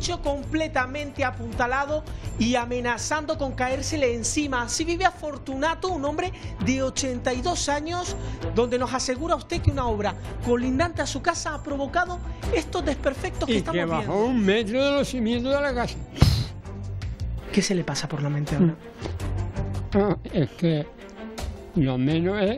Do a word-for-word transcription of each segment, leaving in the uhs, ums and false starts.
techo completamente apuntalado y amenazando con caérsele encima. Así vive Fortunato, un hombre de ochenta y dos años, donde nos asegura usted que una obra colindante a su casa ha provocado estos desperfectos que y estamos que viendo. bajó un metro de los cimientos de la casa. ¿Qué se le pasa por la mente ahora? Ah, es que lo menos es...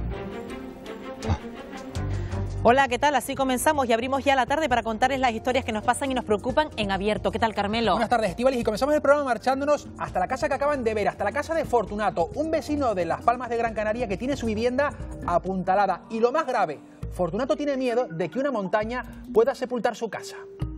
Hola, ¿qué tal? Así comenzamos y abrimos ya la tarde para contarles las historias que nos pasan y nos preocupan en abierto. ¿Qué tal, Carmelo? Buenas tardes, Estíbaliz, y comenzamos el programa marchándonos hasta la casa que acaban de ver, hasta la casa de Fortunato, un vecino de Las Palmas de Gran Canaria que tiene su vivienda apuntalada. Y lo más grave, Fortunato tiene miedo de que una montaña pueda sepultar su casa.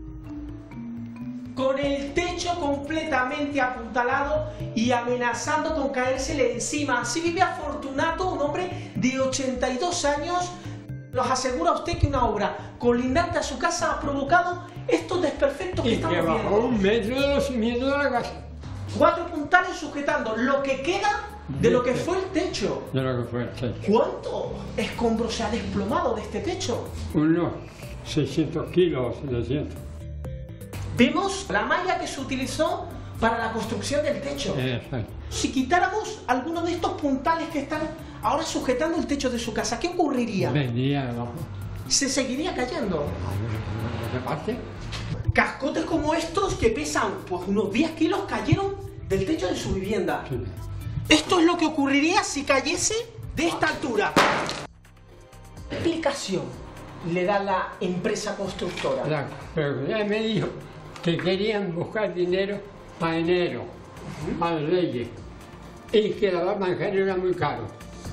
Con el techo completamente apuntalado y amenazando con caérsele encima. Así vive Fortunato, un hombre de ochenta y dos años. Nos asegura usted que una obra colindante a su casa ha provocado estos desperfectos que y estamos que bajó viendo. un metro de los cimientos de la casa. Cuatro puntales sujetando lo que queda de lo que fue el techo. De lo que fue el techo. ¿Cuánto escombro se ha desplomado de este techo? Unos seiscientos kilos, setecientos. Vemos la malla que se utilizó para la construcción del techo. Exacto. Si quitáramos alguno de estos puntales que están ahora sujetando el techo de su casa, ¿qué ocurriría? Venía abajo. Se seguiría cayendo. ¿De parte? Cascotes como estos que pesan pues unos diez kilos cayeron del techo de su vivienda. Sí. Esto es lo que ocurriría si cayese de esta altura. ¿Qué explicación le da la empresa constructora? Claro, pero ya me dijo que querían buscar dinero para enero, para Reyes, y que la bancaria era muy caro.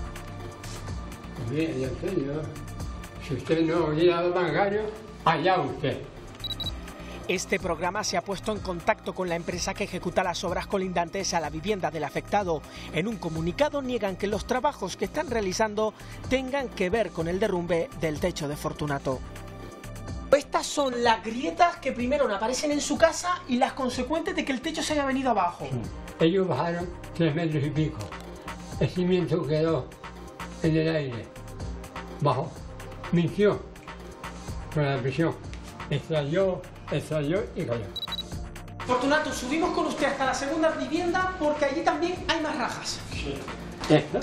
Bien, ya sé yo. Si usted no hubiera dado bancario, allá usted. Este programa se ha puesto en contacto con la empresa que ejecuta las obras colindantes a la vivienda del afectado. En un comunicado niegan que los trabajos que están realizando tengan que ver con el derrumbe del techo de Fortunato. Estas son las grietas que primero aparecen en su casa y las consecuentes de que el techo se haya venido abajo. Ellos bajaron tres metros y pico. El cimiento quedó en el aire. Bajó. Mintió con la presión. Estalló, estalló y cayó. Fortunato, subimos con usted hasta la segunda vivienda porque allí también hay más rajas. Sí. ¿Esto?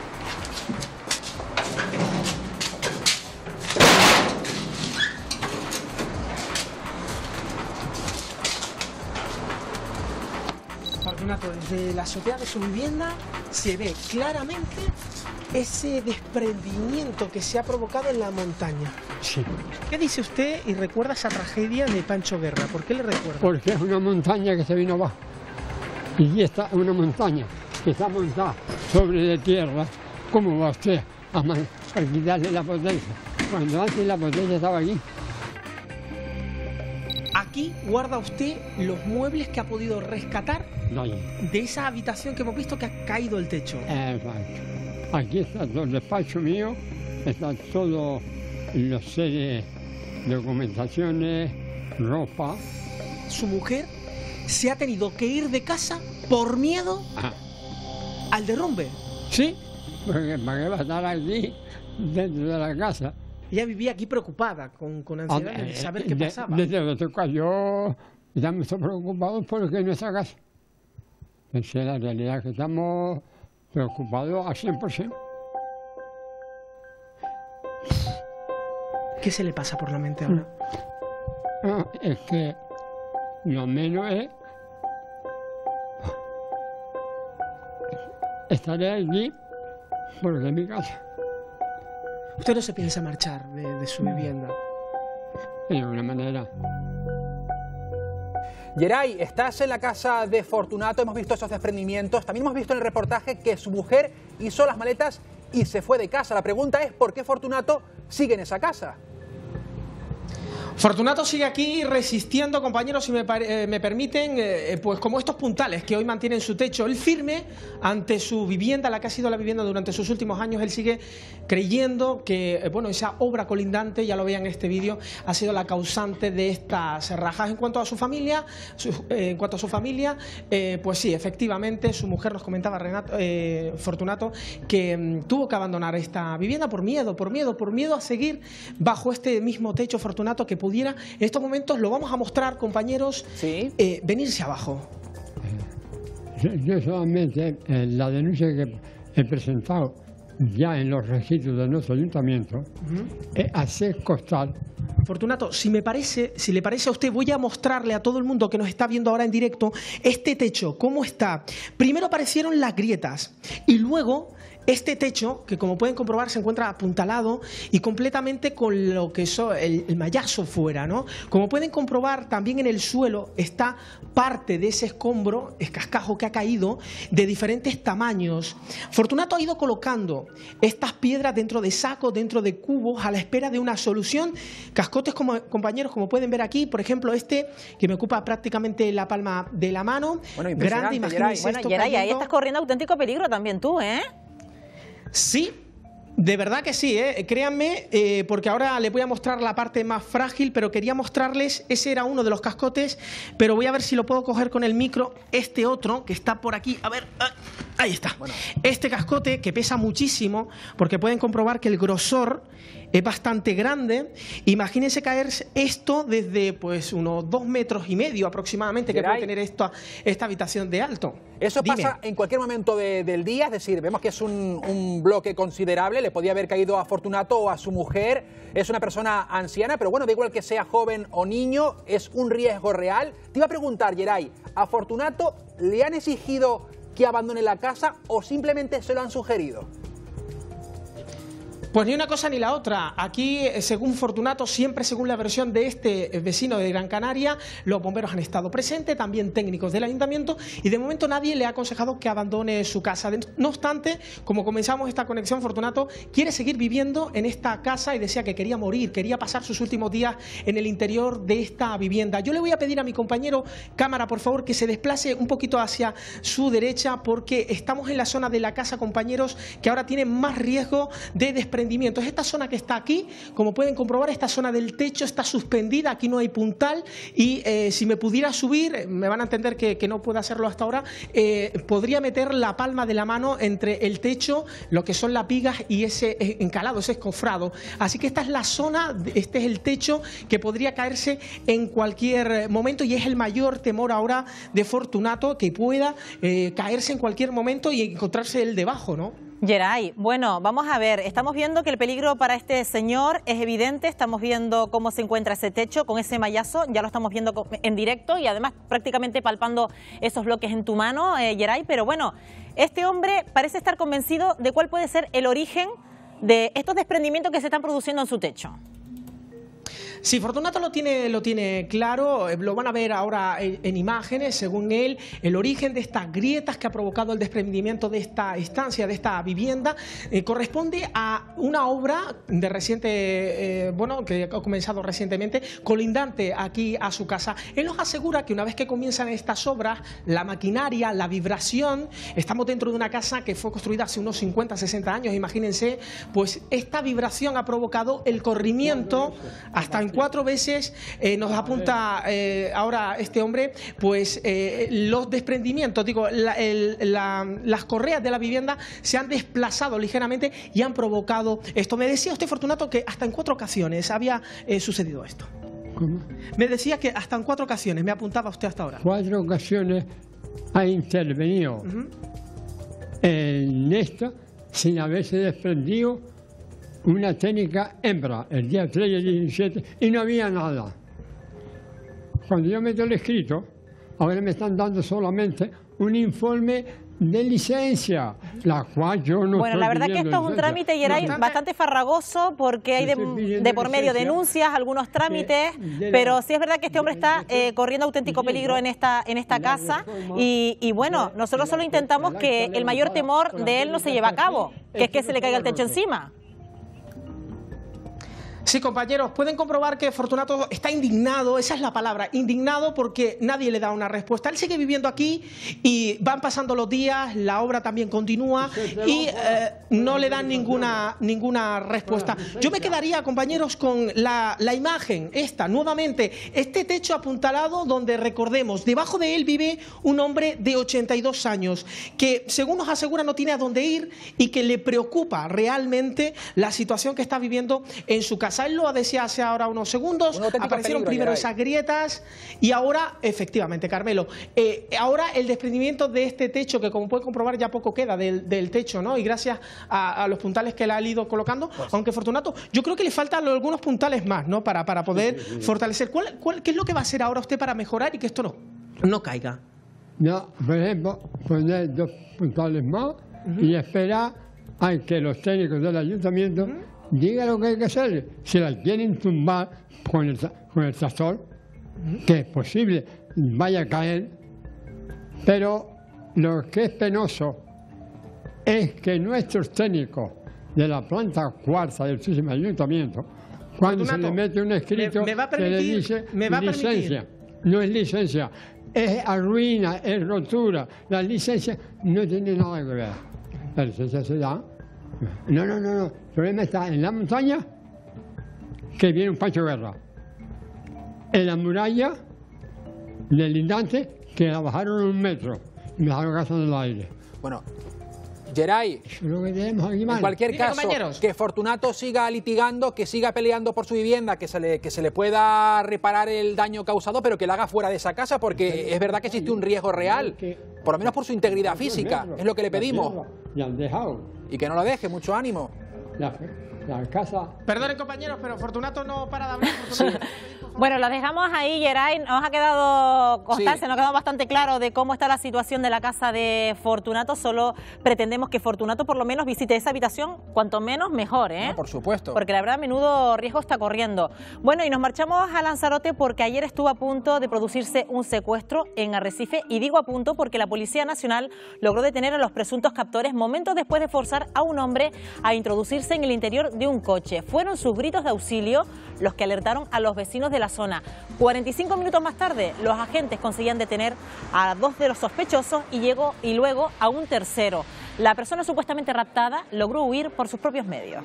Fortunato, desde la azotea de su vivienda se ve claramente ese desprendimiento que se ha provocado en la montaña. Sí. ¿Qué dice usted y recuerda esa tragedia de Pancho Guerra? ¿Por qué le recuerda? Porque es una montaña que se vino abajo. Y esta es una montaña que está montada sobre la tierra. ¿Cómo va usted a, a quitarle la potencia? Cuando antes la potencia estaba aquí. Aquí guarda usted los muebles que ha podido rescatar No hay. de esa habitación que hemos visto que ha caído el techo. Exacto. Aquí está todo el despacho mío, están todos los series, documentaciones, ropa. Su mujer se ha tenido que ir de casa por miedo Ah, al derrumbe. sí, porque para qué va a estar aquí dentro de la casa. Ella vivía aquí preocupada, con, con ansiedad de saber qué De- pasaba. Desde que se cayó, ya me estoy preocupado porque nuestra casa. Esa es la realidad, que estamos preocupados al cien por ciento. ¿Qué se le pasa por la mente ahora? Ah, es que lo menos es... Estaré aquí porque es mi casa. Usted no se piensa marchar de, de su vivienda. De alguna manera. Geray, estás en la casa de Fortunato, hemos visto esos desprendimientos, también hemos visto en el reportaje que su mujer hizo las maletas y se fue de casa. La pregunta es, ¿por qué Fortunato sigue en esa casa? Fortunato sigue aquí resistiendo, compañeros, si me, eh, me permiten, eh, pues como estos puntales que hoy mantienen su techo. Él firme ante su vivienda, la que ha sido la vivienda durante sus últimos años. Él sigue creyendo que, eh, bueno, esa obra colindante, ya lo vean en este vídeo, ha sido la causante de estas rajas. En cuanto a su familia, su, eh, en cuanto a su familia, eh, pues sí, efectivamente, su mujer nos comentaba, Renato, eh, Fortunato, que mm, tuvo que abandonar esta vivienda por miedo, por miedo, por miedo a seguir bajo este mismo techo, Fortunato, que pudiera pudiera en estos momentos, lo vamos a mostrar, compañeros, ¿Sí? eh, venirse abajo. Yo, yo solamente eh, la denuncia que he presentado ya en los registros de nuestro ayuntamiento uh-huh. es hacer costar. Fortunato, si me parece, si le parece a usted, voy a mostrarle a todo el mundo que nos está viendo ahora en directo este techo, cómo está. Primero aparecieron las grietas y luego este techo, que como pueden comprobar se encuentra apuntalado y completamente con lo que es el, el mayazo fuera, ¿no? Como pueden comprobar, también en el suelo está parte de ese escombro, escascajo que ha caído, de diferentes tamaños. Fortunato ha ido colocando estas piedras dentro de sacos, dentro de cubos, a la espera de una solución. Cascotes, como, compañeros, como pueden ver aquí, por ejemplo este, que me ocupa prácticamente la palma de la mano. Bueno, grande, imagínense. Bueno, Geray, ahí estás corriendo auténtico peligro también tú, ¿eh? Sí, de verdad que sí, ¿eh? Créanme, eh, porque ahora les voy a mostrar la parte más frágil, pero quería mostrarles, ese era uno de los cascotes, pero voy a ver si lo puedo coger con el micro, este otro que está por aquí, a ver, ah, ahí está. Bueno. Este cascote que pesa muchísimo, porque pueden comprobar que el grosor es bastante grande. Imagínense caer esto desde pues unos dos metros y medio aproximadamente, que puede tener esta, esta habitación de alto. Eso Dime. Pasa en cualquier momento de, del día, es decir, vemos que es un, un bloque considerable, le podía haber caído a Fortunato o a su mujer, es una persona anciana, pero bueno, da igual que sea joven o niño, es un riesgo real. Te iba a preguntar, Geray, ¿a Fortunato le han exigido que abandone la casa o simplemente se lo han sugerido? Pues ni una cosa ni la otra. Aquí, según Fortunato, siempre según la versión de este vecino de Gran Canaria, los bomberos han estado presentes, también técnicos del ayuntamiento, y de momento nadie le ha aconsejado que abandone su casa. No obstante, como comenzamos esta conexión, Fortunato quiere seguir viviendo en esta casa y decía que quería morir, quería pasar sus últimos días en el interior de esta vivienda. Yo le voy a pedir a mi compañero cámara, por favor, que se desplace un poquito hacia su derecha, porque estamos en la zona de la casa, compañeros, que ahora tiene más riesgo de desprendimiento. Esta zona que está aquí, como pueden comprobar, esta zona del techo está suspendida, aquí no hay puntal y eh, si me pudiera subir, me van a entender que, que no puedo hacerlo hasta ahora, eh, podría meter la palma de la mano entre el techo, lo que son las vigas y ese encalado, ese escofrado. Así que esta es la zona, este es el techo que podría caerse en cualquier momento y es el mayor temor ahora de Fortunato, que pueda eh, caerse en cualquier momento y encontrarse él debajo, ¿no? Geray, bueno, vamos a ver, estamos viendo que el peligro para este señor es evidente, estamos viendo cómo se encuentra ese techo con ese mallazo, ya lo estamos viendo en directo y además prácticamente palpando esos bloques en tu mano, eh, Geray, pero bueno, este hombre parece estar convencido de cuál puede ser el origen de estos desprendimientos que se están produciendo en su techo. Sí, Fortunato lo tiene, lo tiene claro, lo van a ver ahora en, en imágenes, según él, el origen de estas grietas que ha provocado el desprendimiento de esta estancia, de esta vivienda, eh, corresponde a una obra de reciente, eh, bueno, que ha comenzado recientemente, colindante aquí a su casa. Él nos asegura que una vez que comienzan estas obras, la maquinaria, la vibración, estamos dentro de una casa que fue construida hace unos cincuenta, sesenta años, imagínense, pues esta vibración ha provocado el corrimiento hasta en cuatro veces, eh, nos apunta eh, ahora este hombre, pues eh, los desprendimientos, digo, la, el, la, las correas de la vivienda se han desplazado ligeramente y han provocado esto. Me decía usted, Fortunato, que hasta en cuatro ocasiones había eh, sucedido esto. ¿Cómo? Me decía que hasta en cuatro ocasiones, me apuntaba usted hasta ahora. Cuatro ocasiones ha intervenido uh-huh. en esto sin haberse desprendido una técnica hembra, el día tres y el diecisiete, y no había nada. Cuando yo meto el escrito, ahora me están dando solamente un informe de licencia, la cual yo no Bueno, la verdad que esto es un trámite, Geray, no, bastante farragoso, porque hay de, de por medio denuncias, algunos trámites, pero sí es verdad que este hombre está eh, corriendo auténtico peligro en esta, en esta casa y, y bueno, nosotros solo intentamos que el mayor temor de él no se lleve a cabo, que es que se le caiga el techo encima. Sí, compañeros, pueden comprobar que Fortunato está indignado, esa es la palabra, indignado porque nadie le da una respuesta. Él sigue viviendo aquí y van pasando los días, la obra también continúa y eh, no le dan ninguna, ninguna respuesta. Yo me quedaría, compañeros, con la, la imagen, esta, nuevamente, este techo apuntalado donde, recordemos, debajo de él vive un hombre de ochenta y dos años que, según nos asegura, no tiene a dónde ir y que le preocupa realmente la situación que está viviendo en su casa. retrasarlo desde hace ahora unos segundos, aparecieron peligro, primero Geray. esas grietas y ahora, efectivamente, Carmelo, eh, ahora el desprendimiento de este techo, que como puede comprobar ya poco queda del, del techo, ¿no? Y gracias a, a los puntales que le han ido colocando, pues, aunque Fortunato, yo creo que le faltan algunos puntales más, ¿no? Para, para poder sí, sí, sí. fortalecer. ¿Cuál, cuál, ¿Qué es lo que va a hacer ahora usted para mejorar y que esto no, no caiga? No, por ejemplo, poner dos puntales más uh-huh. y esperar a que los técnicos del ayuntamiento uh-huh. digan lo que hay que hacer. Si la quieren tumbar con el, con el tractor, uh-huh. que es posible, vaya a caer, pero lo que es penoso es que nuestros técnicos de la planta cuarta del sistema ayuntamiento, cuando Fortunato, se le mete un escrito me, me va a permitir, que le dice me va a licencia, no es licencia, es arruina, es rotura. La licencia no tiene nada que ver. La licencia se da. No, no, no, no. El problema está en la montaña, que viene un Pancho Guerra. En la muralla del lindante, que la bajaron un metro y me dejaron casa en el aire. Bueno, Geray, lo que tenemos aquí, en cualquier Dime, caso, compañeros. que Fortunato siga litigando, que siga peleando por su vivienda, que se, le, que se le pueda reparar el daño causado, pero que lo haga fuera de esa casa, porque es verdad que existe un riesgo real, por lo menos por su integridad física, es lo que le pedimos. Y han dejado. Y que no lo deje, mucho ánimo. La, la casa... Perdonen, compañeros, pero Fortunato no para de hablar. Fortunato. Bueno, lo dejamos ahí, Geray. Nos ha quedado constancia, Sí. nos ha quedado bastante claro de cómo está la situación de la casa de Fortunato. Solo pretendemos que Fortunato por lo menos visite esa habitación, cuanto menos mejor, ¿eh? No, por supuesto. Porque la verdad, menudo riesgo está corriendo. Bueno, y nos marchamos a Lanzarote porque ayer estuvo a punto de producirse un secuestro en Arrecife. Y digo a punto porque la Policía Nacional logró detener a los presuntos captores momentos después de forzar a un hombre a introducirse en el interior de un coche. Fueron sus gritos de auxilio los que alertaron a los vecinos de la zona. cuarenta y cinco minutos más tarde, los agentes conseguían detener a dos de los sospechosos y, llegó, y luego a un tercero. La persona supuestamente raptada logró huir por sus propios medios.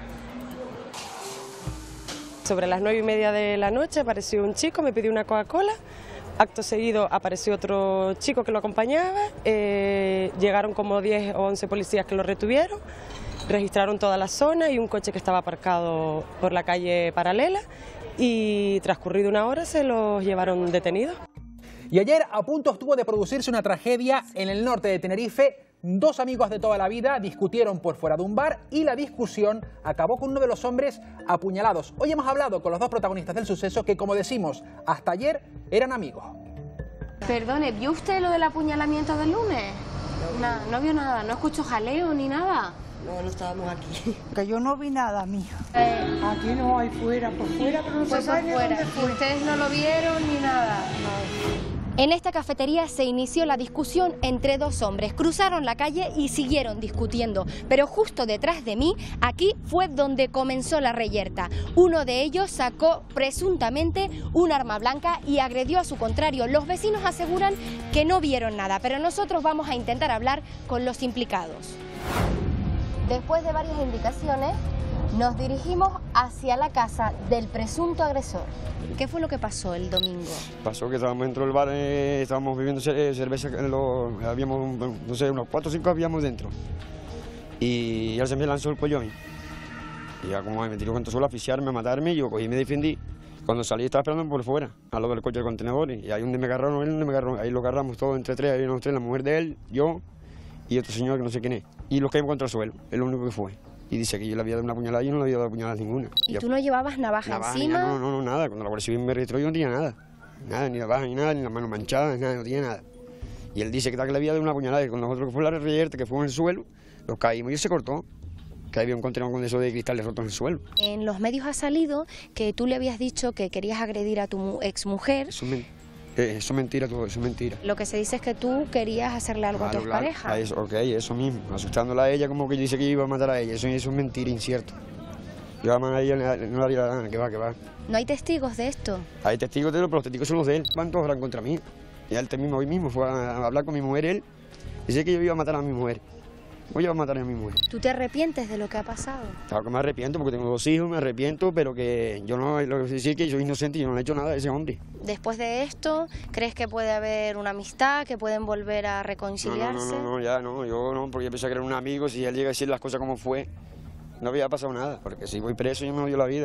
Sobre las nueve y media de la noche apareció un chico, me pidió una Coca-Cola. Acto seguido apareció otro chico que lo acompañaba. Eh, llegaron como diez o once policías que lo retuvieron. Registraron toda la zona y un coche que estaba aparcado por la calle paralela. Y transcurrido una hora se los llevaron detenidos. Y ayer a punto estuvo de producirse una tragedia en el norte de Tenerife. Dos amigos de toda la vida discutieron por fuera de un bar y la discusión acabó con uno de los hombres apuñalados. Hoy hemos hablado con los dos protagonistas del suceso que, como decimos, hasta ayer eran amigos. Perdone, ¿vio usted lo del apuñalamiento del lunes? No, no vio nada, no escuchó jaleo ni nada. No, no estábamos aquí. Que yo no vi nada, mija. Eh, Aquí no hay fuera, por fuera, pero no fue se por sabe ni fuera. dónde fue. Ustedes no lo vieron ni nada. En esta cafetería se inició la discusión entre dos hombres. Cruzaron la calle y siguieron discutiendo. Pero justo detrás de mí, aquí fue donde comenzó la reyerta. Uno de ellos sacó presuntamente un arma blanca y agredió a su contrario. Los vecinos aseguran que no vieron nada, pero nosotros vamos a intentar hablar con los implicados. Después de varias indicaciones, nos dirigimos hacia la casa del presunto agresor. ¿Qué fue lo que pasó el domingo? Pasó que estábamos dentro del bar, eh, estábamos bebiendo cerveza, lo, habíamos, no sé, unos cuatro o cinco habíamos dentro. Y él se me lanzó el cuello a mí. Y ya como me tiró contra suelo a asfixiarme, a matarme, yo cogí y me defendí. Cuando salí estaba esperando por fuera, al lado del coche de contenedores. Y ahí donde me agarraron, él donde me agarraron, ahí lo agarramos todos entre tres, ahí unos tres, la mujer de él, yo y otro señor que no sé quién es. Y los caímos contra el suelo, es lo único que fue. Y dice que yo le había dado una puñalada y yo no le había dado puñalada ninguna. ¿Y tú no llevabas navaja, navaja encima? No, no, no, nada. Cuando la Guardia Civil me registró yo no tenía nada. Nada, ni navaja, ni nada, ni las manos manchadas, nada, no tenía nada. Y él dice que, que le había dado una puñalada y con nosotros que fue la reyerta, que fue en el suelo, los caímos y él se cortó. Que había un contenedor con eso de cristales rotos en el suelo. En los medios ha salido que tú le habías dicho que querías agredir a tu exmujer. Eso es, men eh, eso es mentira todo, eso es mentira. Lo que se dice es que tú querías hacerle algo claro, a tu claro. pareja. A eso, ok, eso mismo, asustándola a ella como que dice que yo iba a matar a ella, eso, eso es mentira, incierto. Yo a ella no le haría la gana, que va, que va. ¿No hay testigos de esto? Hay testigos de él, pero los testigos son los de él, van todos hablan contra mí. Y él mismo hoy mismo fue a hablar con mi mujer, él, dice que yo iba a matar a mi mujer. Voy a matar a mi mujer. ¿Tú te arrepientes de lo que ha pasado? Claro que me arrepiento porque tengo dos hijos, me arrepiento, pero que yo no, lo que decir que yo soy inocente y yo no le he hecho nada a ese hombre. Después de esto, ¿crees que puede haber una amistad, que pueden volver a reconciliarse? No, no, no, no, ya no, yo no, porque yo pensé que era un amigo, si él llega a decir las cosas como fue, no había pasado nada, porque si voy preso yo me odio la vida.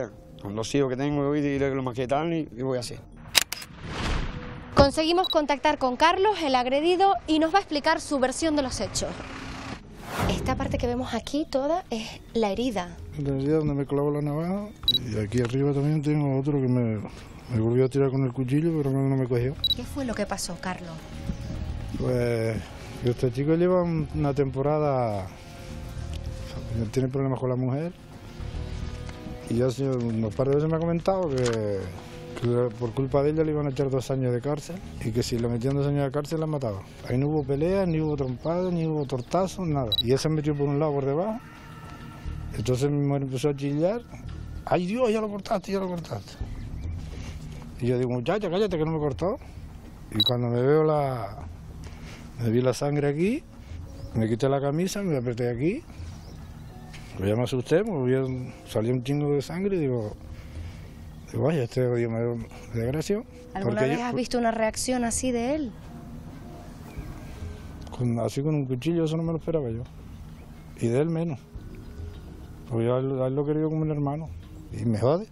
con los hijos que tengo y diré lo más que tal y, y voy a hacer. Conseguimos contactar con Carlos, el agredido, y nos va a explicar su versión de los hechos. Esta parte que vemos aquí toda es la herida. La herida donde me clavo la navaja, y aquí arriba también tengo otro que me, me volvió a tirar con el cuchillo, pero no, no me cogió. ¿Qué fue lo que pasó, Carlos? Pues este chico lleva una temporada, tiene problemas con la mujer, y ya hace unos par de veces me ha comentado que, que por culpa de ella le iban a echar dos años de cárcel, y que si le metían dos años de cárcel la mataba. Ahí no hubo peleas, ni hubo trompadas, ni hubo tortazos, nada. Y él se metió por un lado, por debajo. Entonces mi mujer empezó a chillar. ¡Ay, Dios, ya lo cortaste, ya lo cortaste! Y yo digo, muchacha, cállate que no me cortó. Y cuando me veo la... me vi la sangre aquí, me quité la camisa, me apreté aquí. Pues ya me asusté, me salió un chingo de sangre y digo... digo, vaya, este día me dio desgracia. ¿Alguna vez yo, has visto una reacción así de él? Con, así con un cuchillo, eso no me lo esperaba yo. Y de él menos. Porque yo a él, a él lo he querido como un hermano. Y me jode.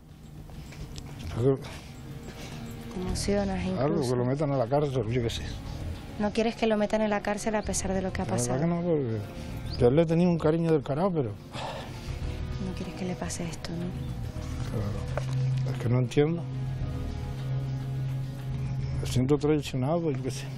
Te emocionas incluso. Algo, que lo metan a la cárcel, yo qué sé. ¿No quieres que lo metan en la cárcel a pesar de lo que ha pasado? La verdad que no, porque yo le he tenido un cariño del carajo, pero... No quieres que le pase esto, ¿no? Pero es que no entiendo. Me siento traicionado, yo qué sé.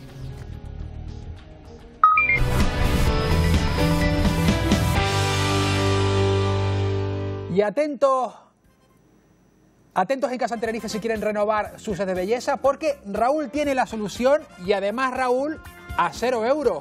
Y atentos, atentos en Casa Tenerife si quieren renovar sus sets de belleza, porque Raúl tiene la solución y además Raúl a cero euros.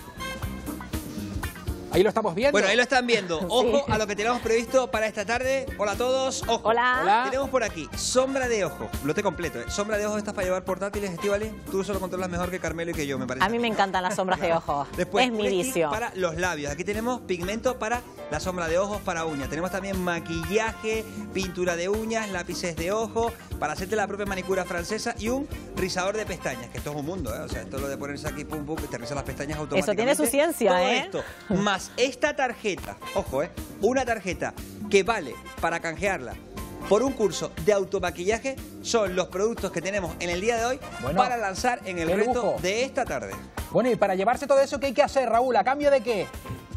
Ahí lo estamos viendo. Bueno, ahí lo están viendo. Ojo Sí. a lo que tenemos previsto para esta tarde. Hola a todos. Ojo. Hola. Hola. Tenemos por aquí sombra de ojo. Lote completo, ¿eh? Sombra de ojo estas para llevar portátiles, Estíbaliz. Tú solo controlas mejor que Carmelo y que yo, me parece. A mí me encantan las sombras de ojos. Después, es mi un stick vicio. para los labios. Aquí tenemos pigmento para la sombra de ojos, para uñas. Tenemos también maquillaje, pintura de uñas, lápices de ojo, para hacerte la propia manicura francesa y un rizador de pestañas, que esto es un mundo, ¿eh? O sea, esto es lo de ponerse aquí, pum, pum, que te riza las pestañas automáticamente. Eso tiene su ciencia, Todo ¿eh? esto, más esta tarjeta, ojo, ¿eh? Una tarjeta que vale para canjearla por un curso de automaquillaje, son los productos que tenemos en el día de hoy Bueno, para lanzar en el qué reto lujo. de esta tarde. Bueno, y para llevarse todo eso, ¿qué hay que hacer, Raúl? ¿A cambio de qué?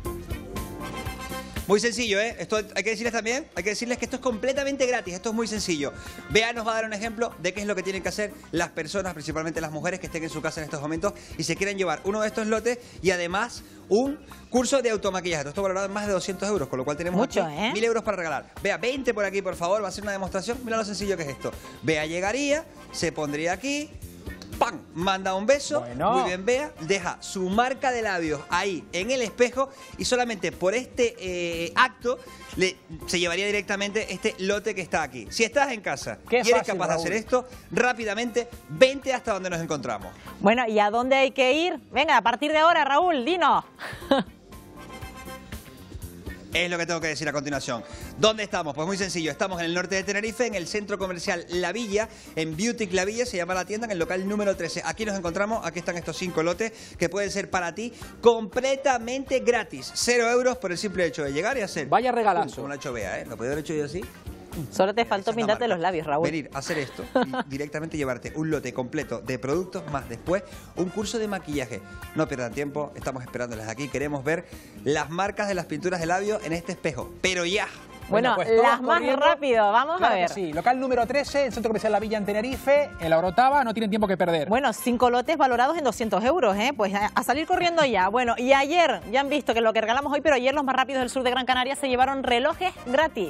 Muy sencillo, ¿eh? Esto hay que decirles también, hay que decirles que esto es completamente gratis, esto es muy sencillo. Bea nos va a dar un ejemplo de qué es lo que tienen que hacer las personas, principalmente las mujeres que estén en su casa en estos momentos y se quieren llevar uno de estos lotes y además un curso de automaquillaje. Esto valorado en más de doscientos euros, con lo cual tenemos Mucho, aquí ¿eh? mil euros para regalar. Bea, veinte por aquí, por favor, va a ser una demostración. Mira lo sencillo que es esto. Bea llegaría, se pondría aquí... ¡Pam! Manda un beso, Bueno. muy bien, Bea, deja su marca de labios ahí en el espejo y solamente por este eh, acto le, se llevaría directamente este lote que está aquí. Si estás en casa Qué y eres fácil, capaz de Raúl. hacer esto, rápidamente vente hasta donde nos encontramos. Bueno, ¿y a dónde hay que ir? Venga, a partir de ahora, Raúl, dinos. Es lo que tengo que decir a continuación. ¿Dónde estamos? Pues muy sencillo. Estamos en el norte de Tenerife, en el centro comercial La Villa, en Beauty La Villa, se llama la tienda, en el local número trece. Aquí nos encontramos, aquí están estos cinco lotes que pueden ser para ti completamente gratis. Cero euros por el simple hecho de llegar y hacer. Vaya regalazo. Como lo ha hecho Bea, ¿eh? Lo podía haber hecho yo así. Solo te faltó Esa es la pintarte marca. los labios, Raúl. Venir a hacer esto y directamente llevarte un lote completo de productos, más después un curso de maquillaje. No pierdan tiempo, estamos esperándoles aquí. Queremos ver las marcas de las pinturas de labios en este espejo. Pero ya. Bueno, pues todos las más corriendo. rápido, vamos Claro a ver. que sí, local número trece, el centro comercial La Villa en Tenerife, en la Orotava, no tienen tiempo que perder. Bueno, cinco lotes valorados en doscientos euros, ¿eh? Pues a, a salir corriendo ya. Bueno, y ayer, ya han visto que lo que regalamos hoy, pero ayer los más rápidos del sur de Gran Canaria se llevaron relojes gratis.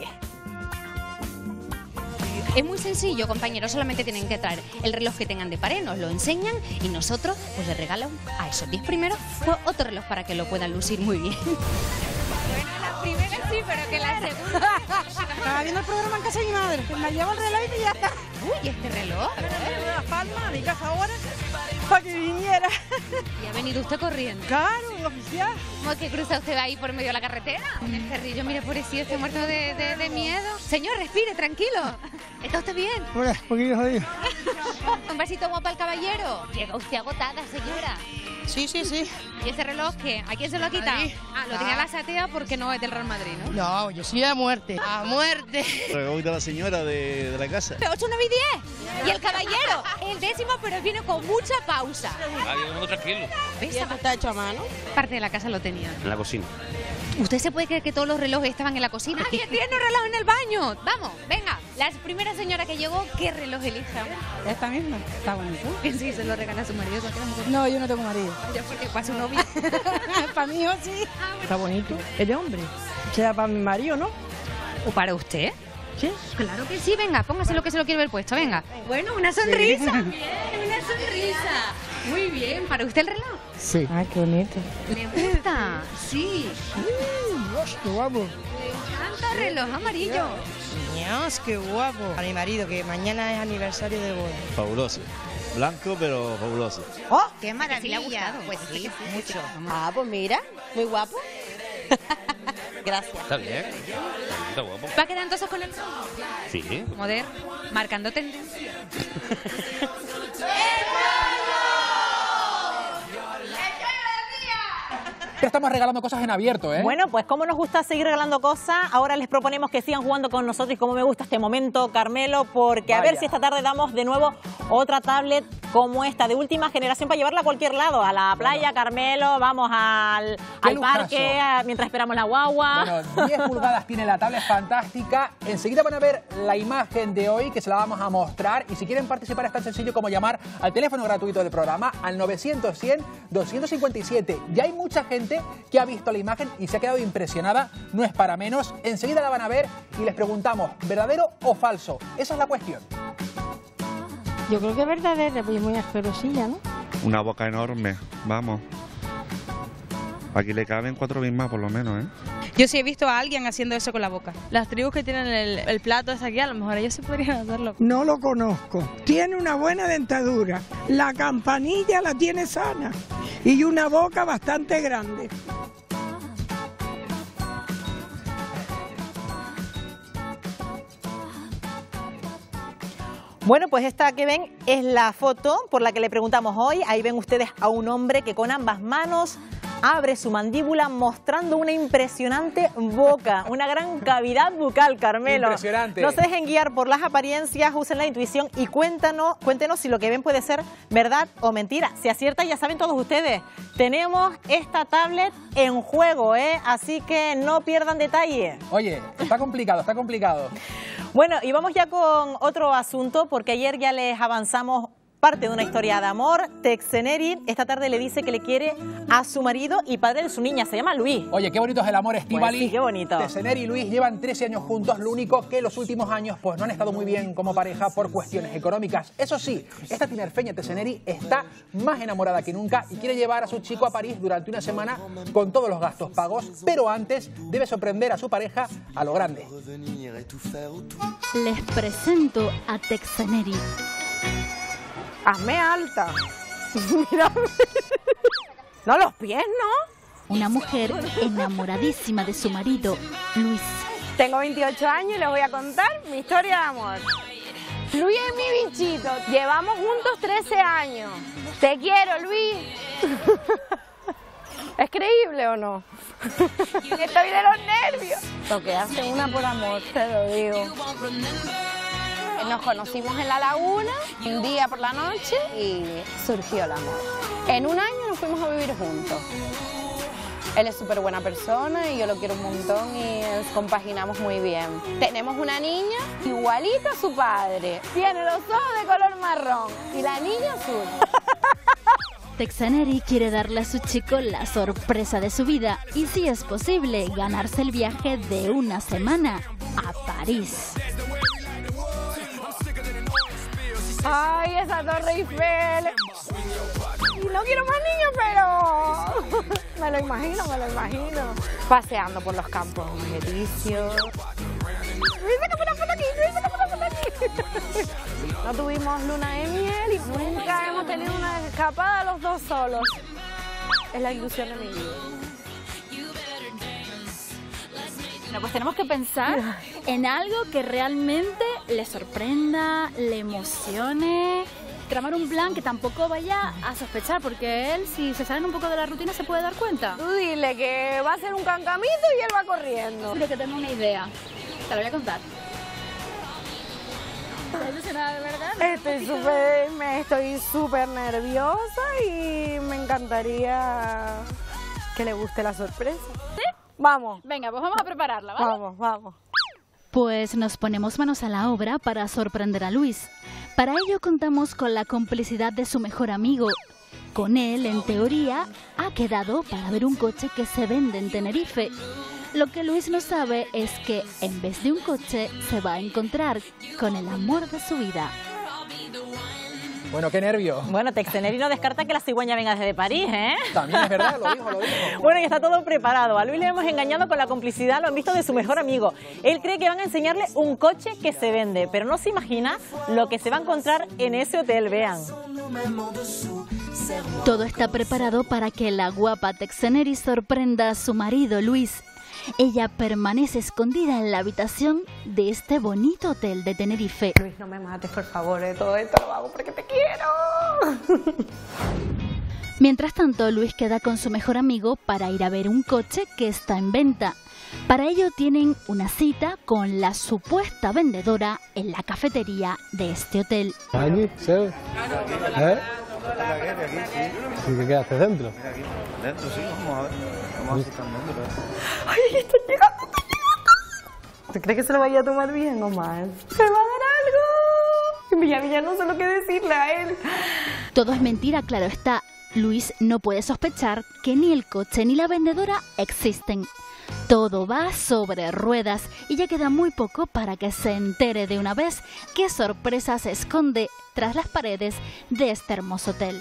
Es muy sencillo, compañeros, solamente tienen que traer el reloj que tengan de pared, nos lo enseñan y nosotros pues les regalamos a esos diez primeros pues, otro reloj para que lo puedan lucir muy bien. Bueno, la primera sí, pero que la segunda... Estaba viendo el programa en casa de mi madre, que me llevo el reloj y ya está. Uy, ¿este reloj? A ver. De Las Palmas, a mi casa ahora, para que viniera. ¿Y ha venido usted corriendo? Claro, oficial. ¿Cómo es que cruza usted ahí por medio de la carretera? El perrillo, mire, pobrecillo, estoy muerto de, de, de miedo. Señor, respire, tranquilo. ¿Está usted bien? Bueno, un poquillo jodido. Un besito guapo al caballero. Llega usted agotada, señora. Sí, sí, sí. ¿Y ese reloj qué? ¿A quién se lo ha quitado? Madrid. Ah, lo tiene a la satea porque no es del Real Madrid, ¿no? No, yo soy a muerte. A muerte. Regalo de la señora de, de la casa. ocho, nueve y diez. Y el caballero, el décimo, pero viene con mucha pausa. Ah, yo vengo tranquilo. ¿Ves? ¿Y esto está hecho a mano? Parte de la casa lo tenía. En la cocina. ¿Usted se puede creer que todos los relojes estaban en la cocina? ¡Ah, que tiene un reloj en el baño! Vamos, venga. La primera señora que llegó, ¿qué reloj elige? Esta misma. Está bonito. Sí, se lo regala a su marido. No, yo no tengo marido. Ya porque para su novia. Para mí, sí. Está bonito. Es de hombre. Sea para mi marido, ¿no? ¿O para usted? Sí. Claro que sí, venga, póngase lo que se lo quiere ver puesto, venga. Bueno, una sonrisa. Sí. Bien, una sonrisa. Muy bien, ¿para usted el reloj? Sí. Ay, qué bonito. ¿Le gusta? Sí. Dios, qué guapo. Le encanta el reloj amarillo. Dios, qué guapo. A mi marido, que mañana es aniversario de boda. Fabuloso. Blanco, pero fabuloso. ¡Oh, qué maravilla! ¿Sí le ha gustado? Pues sí, sí, sí, mucho. Ah, pues mira, muy guapo. Gracias. Está bien. Está guapo. ¿Va a quedar entonces con el reloj? Sí. Moderno, marcando tendencia. Ya estamos regalando cosas en abierto, ¿eh? Bueno, pues como nos gusta seguir regalando cosas, ahora les proponemos que sigan jugando con nosotros y como me gusta este momento, Carmelo, porque a Vaya. ver si esta tarde damos de nuevo otra tablet como esta, de última generación, para llevarla a cualquier lado, a la playa, bueno. Carmelo, vamos al, al parque, a, mientras esperamos la guagua. Bueno, diez pulgadas tiene la tablet, fantástica. Enseguida van a ver la imagen de hoy, que se la vamos a mostrar, y si quieren participar es tan sencillo como llamar al teléfono gratuito del programa, al novecientos, cien, doscientos cincuenta y siete. Ya hay mucha gente que ha visto la imagen y se ha quedado impresionada, no es para menos. Enseguida la van a ver y les preguntamos, ¿verdadero o falso? Esa es la cuestión. Yo creo que es verdadera, pues muy asquerosilla, ¿no? Una boca enorme, vamos. Aquí le caben cuatro veces más por lo menos, ¿eh? Yo sí he visto a alguien haciendo eso con la boca. Las tribus que tienen el, el plato ese aquí, a lo mejor ellos se podrían hacerlo. No lo conozco. Tiene una buena dentadura. La campanilla la tiene sana. Y una boca bastante grande. Bueno, pues esta que ven es la foto por la que le preguntamos hoy. Ahí ven ustedes a un hombre que con ambas manos abre su mandíbula mostrando una impresionante boca, una gran cavidad bucal, Carmelo. Impresionante. No se dejen guiar por las apariencias, usen la intuición y cuéntanos, cuéntenos si lo que ven puede ser verdad o mentira. Si acierta, ya saben todos ustedes, tenemos esta tablet en juego, ¿eh? Así que no pierdan detalle. Oye, está complicado, está complicado. Bueno, y vamos ya con otro asunto, porque ayer ya les avanzamos parte de una historia de amor. Texeneri esta tarde le dice que le quiere a su marido y padre de su niña, se llama Luis. Oye, qué bonito es el amor, Estíbaliz. Pues sí, qué bonito. Texeneri y Luis llevan trece años juntos, lo único que los últimos años pues no han estado muy bien como pareja por cuestiones económicas. Eso sí, esta tinerfeña Texeneri está más enamorada que nunca y quiere llevar a su chico a París durante una semana con todos los gastos pagos, pero antes debe sorprender a su pareja a lo grande. Les presento a Texeneri. Hazme alta. Mírame. No, los pies, ¿no? Una mujer enamoradísima de su marido, Luis. Tengo veintiocho años y les voy a contar mi historia de amor. Luis es mi bichito. Llevamos juntos trece años. Te quiero, Luis. ¿Es creíble o no? Estoy de los nervios. Lo que hace una por amor, te lo digo. Nos conocimos en la laguna, un día por la noche, y surgió el amor. En un año nos fuimos a vivir juntos. Él es súper buena persona y yo lo quiero un montón y nos compaginamos muy bien. Tenemos una niña igualita a su padre. Tiene los ojos de color marrón y la niña azul. Texeneri quiere darle a su chico la sorpresa de su vida y, si es posible, ganarse el viaje de una semana a París. Ay, esa Torre Eiffel. Y no quiero más niños, pero me lo imagino, me lo imagino. Paseando por los campos elíseos. Sácame una foto aquí, sácame una foto aquí. No tuvimos luna de miel y nunca hemos tenido una escapada los dos solos. Es la ilusión de mi vida. Bueno, pues tenemos que pensar en algo que realmente le sorprenda, le emocione, tramar un plan que tampoco vaya a sospechar, porque él, si se salen un poco de la rutina, se puede dar cuenta. Tú dile que va a ser un cancamito y él va corriendo. Creo que tengo una idea. Te la voy a contar. ¿Estás ilusionada, de verdad? Estoy súper, me estoy súper nerviosa y me encantaría que le guste la sorpresa. ¿Sí? Vamos. Venga, pues vamos a prepararla, ¿vale? Vamos, vamos. Pues nos ponemos manos a la obra para sorprender a Luis. Para ello contamos con la complicidad de su mejor amigo. Con él, en teoría, ha quedado para ver un coche que se vende en Tenerife. Lo que Luis no sabe es que, en vez de un coche, se va a encontrar con el amor de su vida. Bueno, qué nervio. Bueno, Texeneri no descarta que la cigüeña venga desde París, ¿eh? También es verdad, lo dijo, lo dijo. Bueno, y está todo preparado. A Luis le hemos engañado con la complicidad, lo han visto, de su mejor amigo. Él cree que van a enseñarle un coche que se vende, pero no se imagina lo que se va a encontrar en ese hotel, vean. Todo está preparado para que la guapa Texeneri sorprenda a su marido, Luis. Ella permanece escondida en la habitación de este bonito hotel de Tenerife. Luis, no me mates, por favor, de todo esto lo hago porque te quiero. Mientras tanto, Luis queda con su mejor amigo para ir a ver un coche que está en venta. Para ello tienen una cita con la supuesta vendedora en la cafetería de este hotel. ¿Aquí? ¿Sí? ¿Eh? ¿Y qué quedaste dentro? Dentro, sí, vamos a ver. Vamos a ver si están dentro. Ay, estoy llegando, estoy llegando. ¿Tú crees que se lo vaya a tomar bien o mal? ¿Se va a dar algo? Y ya, ya no sé lo que decirle a él. Todo es mentira, claro está. Luis no puede sospechar que ni el coche ni la vendedora existen. Todo va sobre ruedas y ya queda muy poco para que se entere de una vez qué sorpresa se esconde tras las paredes de este hermoso hotel.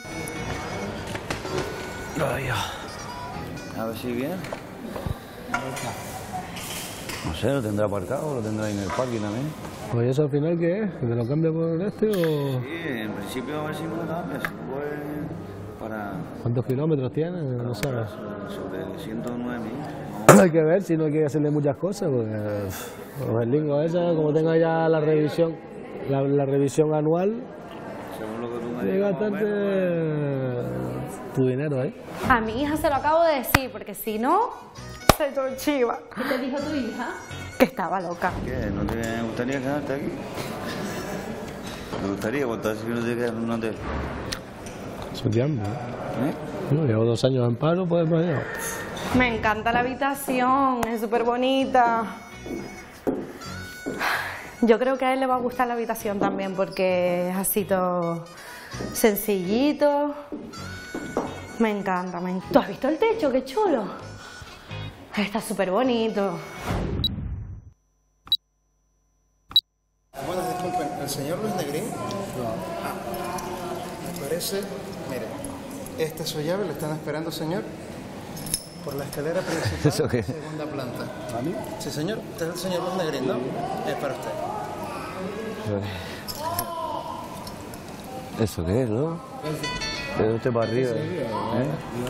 Ay, a ver si viene. No sé, lo tendrá aparcado, lo tendrá ahí en el parking también. Pues eso al final, ¿qué es? ¿Que te lo cambia por este o...? Sí, en principio a ver si me lo cambia, si puede para... ¿Cuántos kilómetros tiene? No sabes. Sobre ciento nueve mil. Hay que ver si no hay que hacerle muchas cosas, porque los berlingos esa, como tenga ya la revisión, la, la revisión anual, según lo que tú me hay que digas, gastarte tu dinero ahí. A mi hija se lo acabo de decir, porque si no, se echó chiva. ¿Qué te dijo tu hija? Que estaba loca. ¿Qué? ¿No te gustaría quedarte aquí? ¿Te gustaría contar si no te quedas en un hotel? Su tiempo, ¿eh? ¿Eh? Bueno, llevo dos años en paro, pues imagino. Me encanta la habitación, es súper bonita. Yo creo que a él le va a gustar la habitación también, porque es así todo sencillito. Me encanta, me encanta. ¿Tú has visto el techo? ¡Qué chulo! Está súper bonito. Bueno, disculpen, ¿el señor Luis Negrín? No. Ah, me parece... Mire, esta es su llave, le están esperando, señor, por la escalera principal, ¿Eso qué? segunda planta. ¿A mí? Sí, señor. Usted es el señor Luis Negrín, ¿no? Es para usted. ¿Eso qué es, no? ¿De usted para arriba? ¿Eh?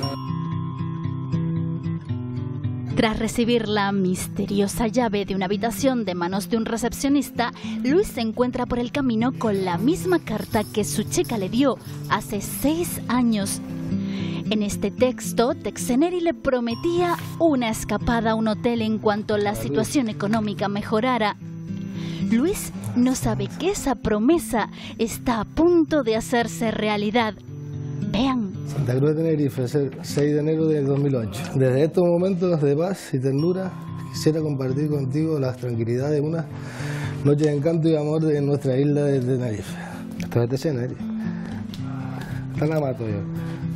Tras recibir la misteriosa llave de una habitación de manos de un recepcionista, Luis se encuentra por el camino con la misma carta que su chica le dio hace seis años. En este texto, Texeneri le prometía una escapada a un hotel en cuanto la situación económica mejorara. Luis no sabe que esa promesa está a punto de hacerse realidad. Vean. Santa Cruz de Tenerife, seis de enero del dos mil ocho. Desde estos momentos de paz y ternura, quisiera compartir contigo las tranquilidades de una noche de encanto y amor de nuestra isla de Tenerife. Esto es Texeneri. Tan amato yo.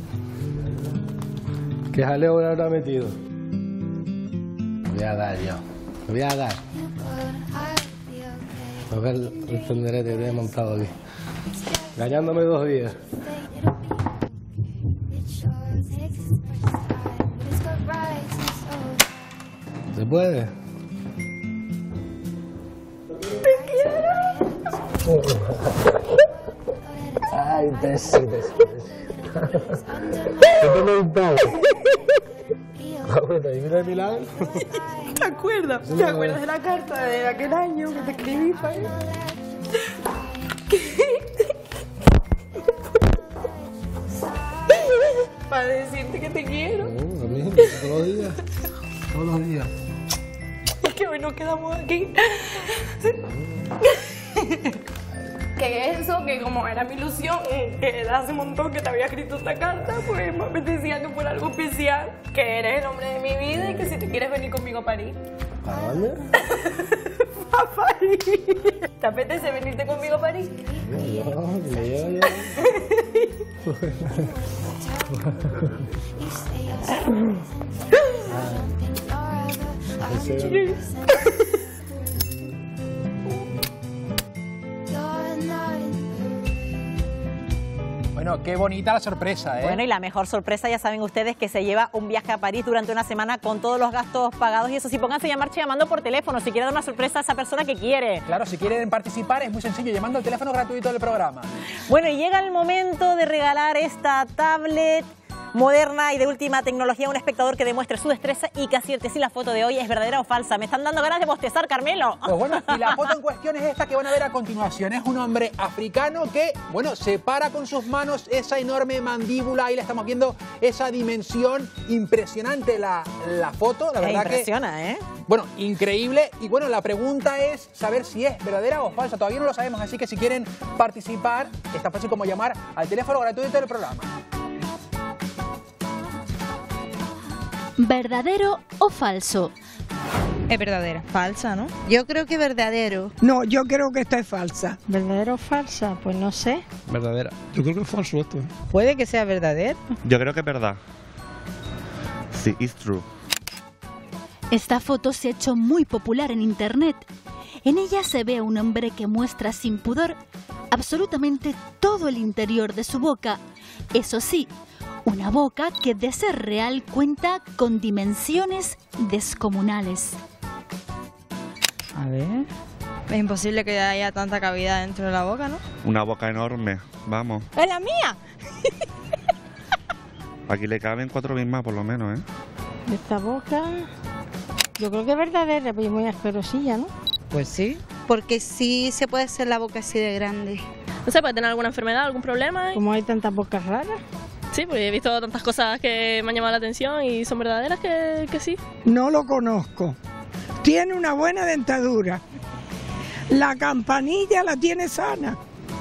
¿Qué jaleo le habrá metido? Voy a dar yo. Voy a dar. A ver el tenderete que he montado aquí. Engañándome dos días. ¿Se puede? ¡Te quiero! Ay, Tessy, Tessy, Tessy. ¿Qué te he gustado? ¿Te adivina el milagro? ¿Te acuerdas? ¿Te acuerdas de la carta de aquel año que te escribí, Fabi? para decirte que te quiero. Oh, a mí, todos los días. Todos los días. Es que hoy nos quedamos aquí. Que eso, que como era mi ilusión, que hace un montón que te había escrito esta carta, pues me apetecía que fuera algo especial, que eres el hombre de mi vida y que si te quieres venir conmigo a París. ¿A dónde? A París. ¿Te apetece venirte conmigo a París? No, yo, que me lleva ya. Bueno, qué bonita la sorpresa, ¿eh? Bueno, y la mejor sorpresa, ya saben ustedes, que se lleva un viaje a París durante una semana con todos los gastos pagados. Y eso sí, pónganse ya en marcha llamando por teléfono si quiere dar una sorpresa a esa persona que quiere. Claro, si quieren participar es muy sencillo, llamando al teléfono gratuito del programa. Bueno, y llega el momento de regalar esta tablet moderna y de última tecnología a un espectador que demuestre su destreza y que acierte si la foto de hoy es verdadera o falsa. Me están dando ganas de bostezar, Carmelo. Pues bueno, y la foto en cuestión es esta que van a ver a continuación. Es un hombre africano que, bueno, separa con sus manos esa enorme mandíbula. Ahí la estamos viendo, esa dimensión impresionante la, la foto. La verdad impresiona, que, ¿eh? Bueno, increíble. Y bueno, la pregunta es saber si es verdadera o falsa. Todavía no lo sabemos, así que si quieren participar, es tan fácil como llamar al teléfono gratuito del programa. ¿Verdadero o falso? Es verdadera. Falsa, ¿no? Yo creo que verdadero. No, yo creo que esta es falsa. ¿Verdadero o falsa? Pues no sé. Verdadera. Yo creo que es falso esto. Puede que sea verdadero. Yo creo que es verdad. Sí, it's true. Esta foto se ha hecho muy popular en internet. En ella se ve a un hombre que muestra sin pudor absolutamente todo el interior de su boca. Eso sí, una boca que de ser real cuenta con dimensiones descomunales. A ver... Es imposible que haya tanta cavidad dentro de la boca, ¿no? Una boca enorme, vamos. ¡Es la mía! Aquí le caben cuatro mil más por lo menos, ¿eh? Esta boca... Yo creo que es verdadera, pero es muy asquerosilla, ¿no? Pues sí. Porque sí se puede hacer la boca así de grande. No sé, puede tener alguna enfermedad, algún problema. Como hay tantas bocas raras. Sí, porque he visto tantas cosas que me han llamado la atención y son verdaderas que, que sí. No lo conozco. Tiene una buena dentadura. La campanilla la tiene sana.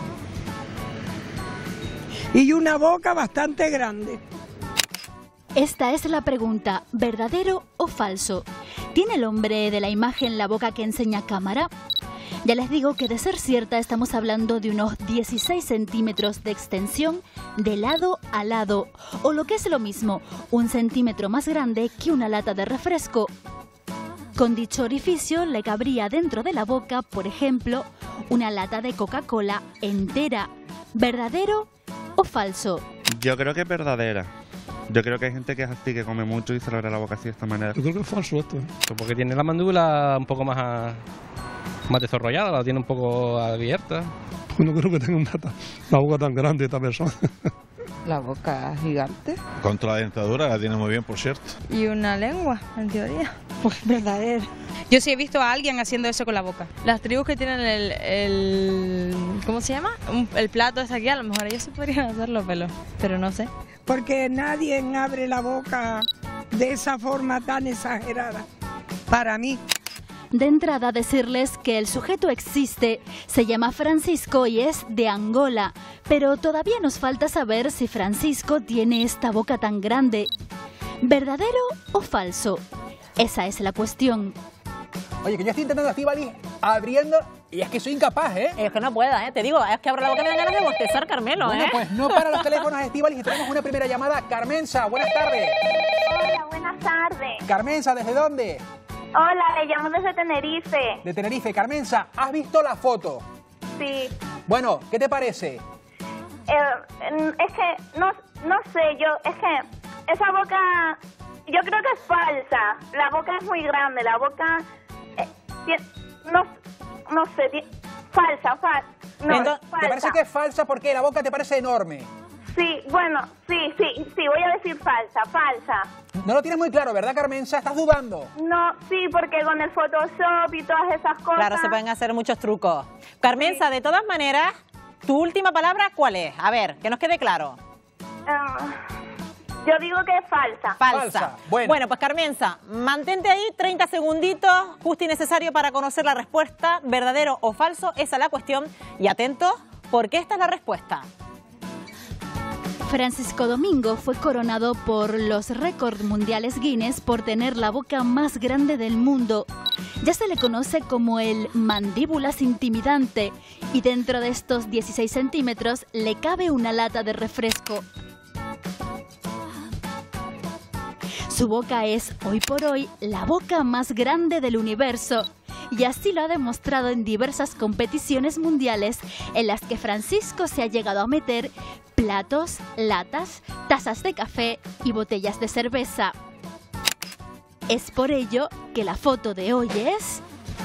Y una boca bastante grande. Esta es la pregunta, ¿verdadero o falso? ¿Tiene el hombre de la imagen la boca que enseña cámara? Ya les digo que de ser cierta estamos hablando de unos dieciséis centímetros de extensión de lado a lado, o lo que es lo mismo, un centímetro más grande que una lata de refresco. Con dicho orificio le cabría dentro de la boca, por ejemplo, una lata de Coca-Cola entera. ¿Verdadero o falso? Yo creo que es verdadera. Yo creo que hay gente que es así, que come mucho y se le abre la boca así de esta manera. Yo creo que es falso esto, ¿eh? Porque tiene la mandíbula un poco más, a, más desarrollada, la tiene un poco abierta. Pues no creo que tenga una, una boca tan grande esta persona. La boca gigante. Contra la dentadura la tiene muy bien, por cierto. Y una lengua, en teoría. Pues verdadero. Yo sí he visto a alguien haciendo eso con la boca. Las tribus que tienen el... el ¿cómo se llama? Un, el plato ese aquí, a lo mejor ellos sí podrían hacerlo, pero, pero no sé. Porque nadie abre la boca de esa forma tan exagerada. Para mí. De entrada decirles que el sujeto existe, se llama Francisco y es de Angola, pero todavía nos falta saber si Francisco tiene esta boca tan grande. ¿Verdadero o falso? Esa es la cuestión. Oye, que yo estoy intentando Estíbaliz abriendo y es que soy incapaz, ¿eh? Es que no pueda, ¿eh? Te digo, es que abro la boca y me dan ganas de bostezar, Carmelo, bueno, ¿eh? Pues no para los teléfonos, Estíbaliz, y tenemos una primera llamada. Carmenza, buenas tardes. Hola, buenas tardes. Carmenza, ¿desde dónde? Hola, le llamo desde Tenerife. De Tenerife. Carmenza, ¿has visto la foto? Sí. Bueno, ¿qué te parece? Eh, es que, no, no sé, yo, es que esa boca, yo creo que es falsa. La boca es muy grande, la boca, eh, tiene, no, no sé, tiene, falsa, fa, no, Entonces, falsa. ¿te parece que es falsa porque la boca te parece enorme? Sí, bueno, sí, sí, sí, voy a decir falsa, falsa. No lo tienes muy claro, ¿verdad, Carmenza? ¿Estás dudando? No, sí, porque con el Photoshop y todas esas cosas... Claro, se pueden hacer muchos trucos. Carmenza, sí. De todas maneras, ¿tu última palabra cuál es? A ver, que nos quede claro. Uh, Yo digo que es falsa. Falsa. Falsa. Bueno. Bueno, pues Carmenza, mantente ahí treinta segunditos, justo y necesario para conocer la respuesta, verdadero o falso, esa es la cuestión. Y atento, porque esta es la respuesta. Francisco Domingo fue coronado por los récords mundiales Guinness por tener la boca más grande del mundo. Ya se le conoce como el mandíbulas intimidante y dentro de estos dieciséis centímetros le cabe una lata de refresco. Su boca es, hoy por hoy, la boca más grande del universo. Y así lo ha demostrado en diversas competiciones mundiales en las que Francisco se ha llegado a meter platos, latas, tazas de café y botellas de cerveza. Es por ello que la foto de hoy es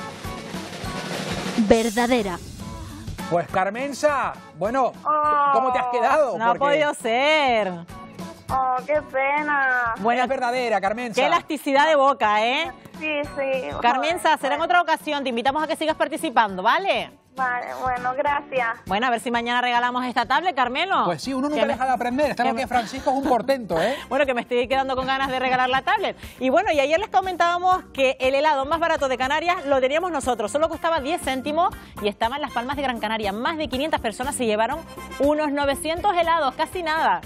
verdadera. Pues Carmenza, bueno, Oh. ¿cómo te has quedado? No ha podido ser. Oh, qué pena. Bueno, es verdadera, Carmenza. Qué elasticidad de boca, ¿eh? Sí, sí. Carmenza, será en otra ocasión, te invitamos a que sigas participando, ¿vale? Vale, bueno, gracias. Bueno, a ver si mañana regalamos esta tablet, Carmelo. Pues sí, uno nunca Que me- deja de aprender. Está que que me- Francisco es un portento, ¿eh? Bueno, que me estoy quedando con ganas de regalar la tablet. Y bueno, y ayer les comentábamos que el helado más barato de Canarias lo teníamos nosotros. Solo costaba diez céntimos y estaba en Las Palmas de Gran Canaria. Más de quinientas personas se llevaron unos novecientos helados, casi nada.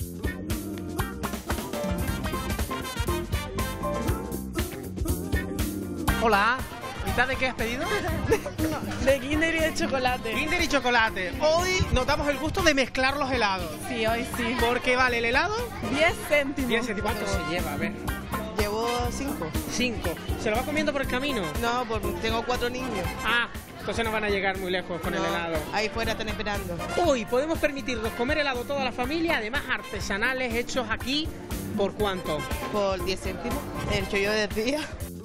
Hola, ¿mitad de qué has pedido? De Kinder y de chocolate. Kinder y chocolate. Hoy nos damos el gusto de mezclar los helados. Sí, hoy sí. Porque vale el helado diez céntimos. diez céntimos. ¿Cuánto se lleva? A ver. Llevo cinco. cinco. ¿Se lo va comiendo por el camino? No, porque tengo cuatro niños. Ah, entonces no van a llegar muy lejos con No, el helado. ahí fuera están esperando. Hoy podemos permitirnos comer helado toda la familia, además artesanales hechos aquí. ¿Por cuánto? Por diez céntimos. El chollo de día.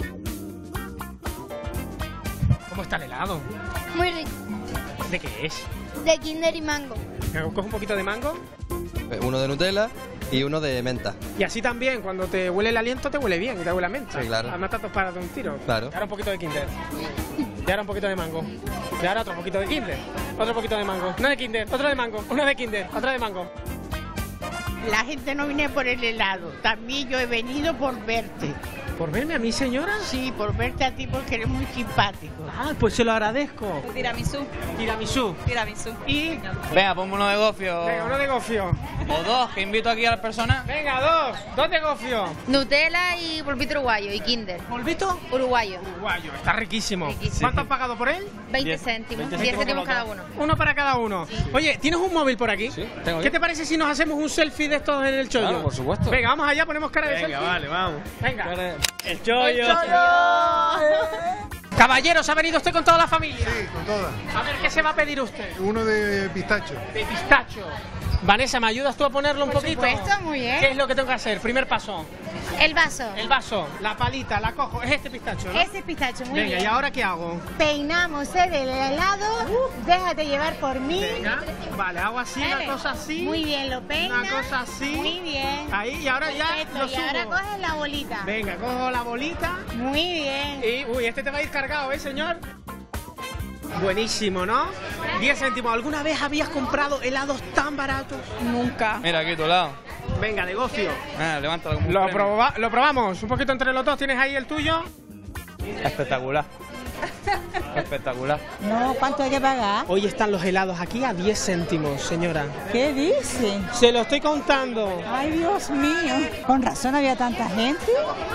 ¿Cómo está el helado? Muy rico. ¿De qué es? De Kinder y mango. ¿Coge un poquito de mango? Uno de Nutella y uno de menta. Y así también, cuando te huele el aliento, te huele bien y te huele a menta. Sí, claro. Además, te para de un tiro. Claro. Y ahora un poquito de Kinder. Y ahora un poquito de mango. Y ahora otro poquito de Kinder. Otro poquito de mango. Uno de Kinder, otro de mango. Uno de Kinder, otro de mango. La gente no viene por el helado, también yo he venido por verte. ¿Por verme a mí, señora? Sí, por verte a ti porque eres muy simpático. Ah, pues se lo agradezco. Tiramisú. Tiramisú. Tiramisú. Y... Venga, ponme uno de gofio. Venga, uno de gofio. O dos, que invito aquí a las personas. Venga, dos. Dos de gofio. Nutella y polvito uruguayo y Kinder. ¿Polvito? Uruguayo. Uruguayo, está riquísimo. Riquísimo. ¿Cuánto has pagado por él? veinte Diez. céntimos. veinte diez céntimos por cada los uno. dos. Uno para cada uno. Oye, ¿tienes un móvil por aquí? Sí, tengo ¿Qué te parece si nos hacemos un selfie de estos en el chollo? Claro, por supuesto. Venga, vamos allá, ponemos cara de Venga, selfie. vale, vamos. Venga. El chollo. ¡El chollo! Caballeros, ¿ha venido usted con toda la familia? Sí, con todas. A ver, ¿qué se va a pedir usted? Uno de pistacho. De pistacho. Vanessa, ¿me ayudas tú a ponerlo un Por poquito? supuesto, muy bien. ¿Qué es lo que tengo que hacer? Primer paso. El vaso. El vaso, la palita, la cojo. Es este pistacho, ¿no? Ese pistacho, muy Venga, bien. ¿y ahora qué hago? Peinamos el helado, déjate llevar por mí. Venga, vale, hago así, Dale. una cosa así. Muy bien, lo peinas. Una cosa así. Muy bien. Ahí, y ahora ya Perfecto, lo y subo. ahora coges la bolita. Venga, cojo la bolita. Muy bien. Y, uy, este te va a ir cargado, ¿eh, señor? Buenísimo, ¿no? diez céntimos. ¿Alguna vez habías comprado helados tan baratos? Nunca. Mira, aquí a tu lado. Venga, de gofio. Ah, levántalo como un Lo, premio. proba- lo probamos. Un poquito entre los dos. ¿Tienes ahí el tuyo? Espectacular. Espectacular. No, ¿cuánto hay que pagar? Hoy están los helados aquí a diez céntimos, señora. ¿Qué dice? Se lo estoy contando. Ay, Dios mío. Con razón había tanta gente.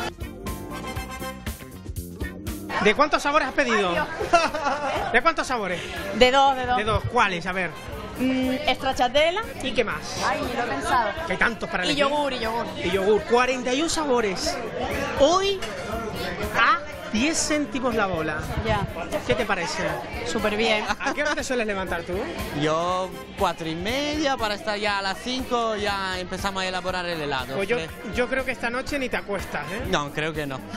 ¿De cuántos sabores has pedido? ¿De cuántos sabores? De dos, de dos. De dos. ¿Cuáles? A ver. Mm, Stracciatella. ¿Y qué más? Ay, lo he pensado. Que hay tantos para Y elegir. yogur, y yogur. Y yogur. cuarenta y uno sabores. Hoy a diez céntimos la bola. Ya. ¿Qué te parece? Súper bien. ¿A qué hora te sueles levantar tú? Yo cuatro y media para estar ya a las cinco, ya empezamos a elaborar el helado. Pues yo, yo creo que esta noche ni te acuestas, ¿eh? No, creo que no.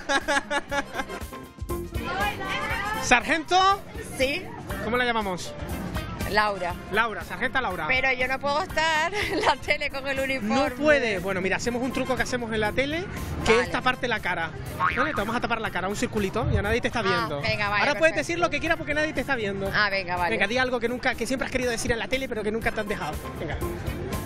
¿Sargento? Sí. ¿Cómo la llamamos? Laura. Laura, sargenta Laura. Pero yo no puedo estar en la tele con el uniforme. No puede. Bueno, mira, hacemos un truco que hacemos en la tele, que es taparte la cara. ¿Vale? Te vamos a tapar la cara, un circulito, y a nadie te está viendo. Ah, venga, vale, Ahora puedes perfecto. decir lo que quieras porque nadie te está viendo. Ah, venga, vale. Venga, di algo que nunca, que siempre has querido decir en la tele, pero que nunca te han dejado. Venga.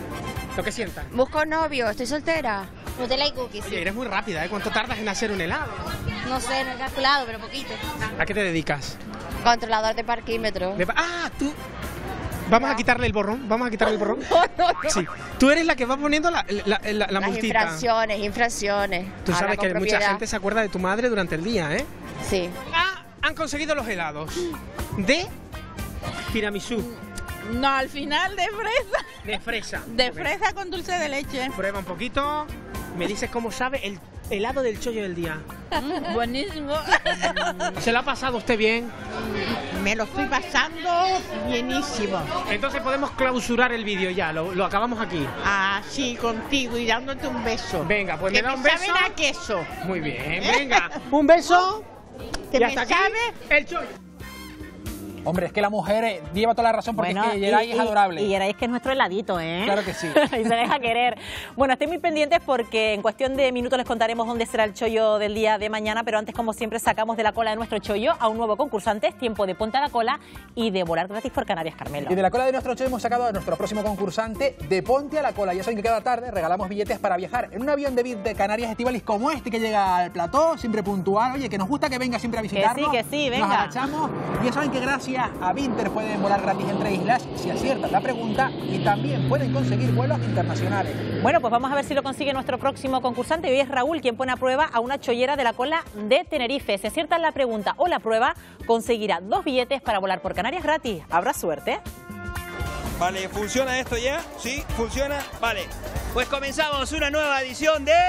lo que sientas. Busco novio, estoy soltera. Nutella y cookies. Oye, eres muy rápida, ¿eh? ¿Cuánto tardas en hacer un helado? No sé, no he calculado, pero poquito. ¿A qué te dedicas? Controlador de parquímetro. De pa- ah, tú... Vamos a quitarle el borrón, vamos a quitarle el borrón. No, no, no. Sí, tú eres la que va poniendo la, la, la, la Las multita. infracciones, infracciones. Tú Ahora sabes con que mucha propiedad. gente se acuerda de tu madre durante el día, ¿eh? Sí. Ah, han conseguido los helados de tiramisú, No, al final de fresa. de fresa. De Ok. fresa con dulce de leche. Prueba un poquito, me dices cómo sabe el helado del chollo del día. Mm, buenísimo. ¿Se lo ha pasado usted bien? Me lo estoy pasando bienísimo. Entonces podemos clausurar el vídeo ya, lo, lo acabamos aquí. Así contigo y dándote un beso. Venga, pues que me da un me beso. saben a queso. Muy bien, venga, un beso. Que Y me hasta aquí sabe el chollo. Hombre, es que la mujer eh, lleva toda la razón porque Bueno, es que Geray y- es y- adorable. Y Geray es que es nuestro heladito, ¿eh? Claro que sí. Y se deja querer. Bueno, estén muy pendientes porque en cuestión de minutos les contaremos dónde será el chollo del día de mañana, pero antes, como siempre, sacamos de la cola de nuestro chollo a un nuevo concursante. Es tiempo de ponte a la cola y de volar gratis por Canarias, Carmelo. Y de la cola de nuestro show hemos sacado a nuestro próximo concursante de Ponte a la Cola. Ya saben que cada tarde regalamos billetes para viajar en un avión de, de Canarias Estivalis como este que llega al plató, siempre puntual. Oye, que nos gusta que venga siempre a visitarnos. sí, que sí, venga. Nos agachamos. Y ya saben que gracias a Vinter pueden volar gratis entre islas si aciertan la pregunta y también pueden conseguir vuelos internacionales. Bueno, pues vamos a ver si lo consigue nuestro próximo concursante. Hoy es Raúl quien pone a prueba a una chollera de la cola de Tenerife. Si aciertan la pregunta o la prueba, conseguirá dos billetes para volar por Canarias gratis. Habrá suerte. Vale, ¿funciona esto ya? ¿Sí? ¿Funciona? Vale. Pues comenzamos una nueva edición de...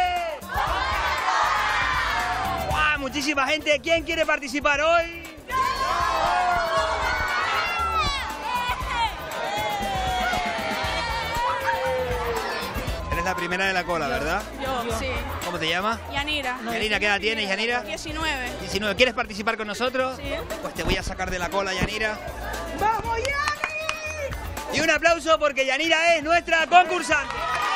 ¡Guau! Muchísima gente. ¿Quién quiere participar hoy? Eres la primera de la cola, ¿verdad? Yo, sí. ¿Cómo te llamas? Yanira. Yanira, ¿qué edad tienes, Yanira? diecinueve. diecinueve. ¿Quieres participar con nosotros? Sí. Pues te voy a sacar de la cola, Yanira. ¡Vamos, Yani! Y un aplauso porque Yanira es nuestra concursante.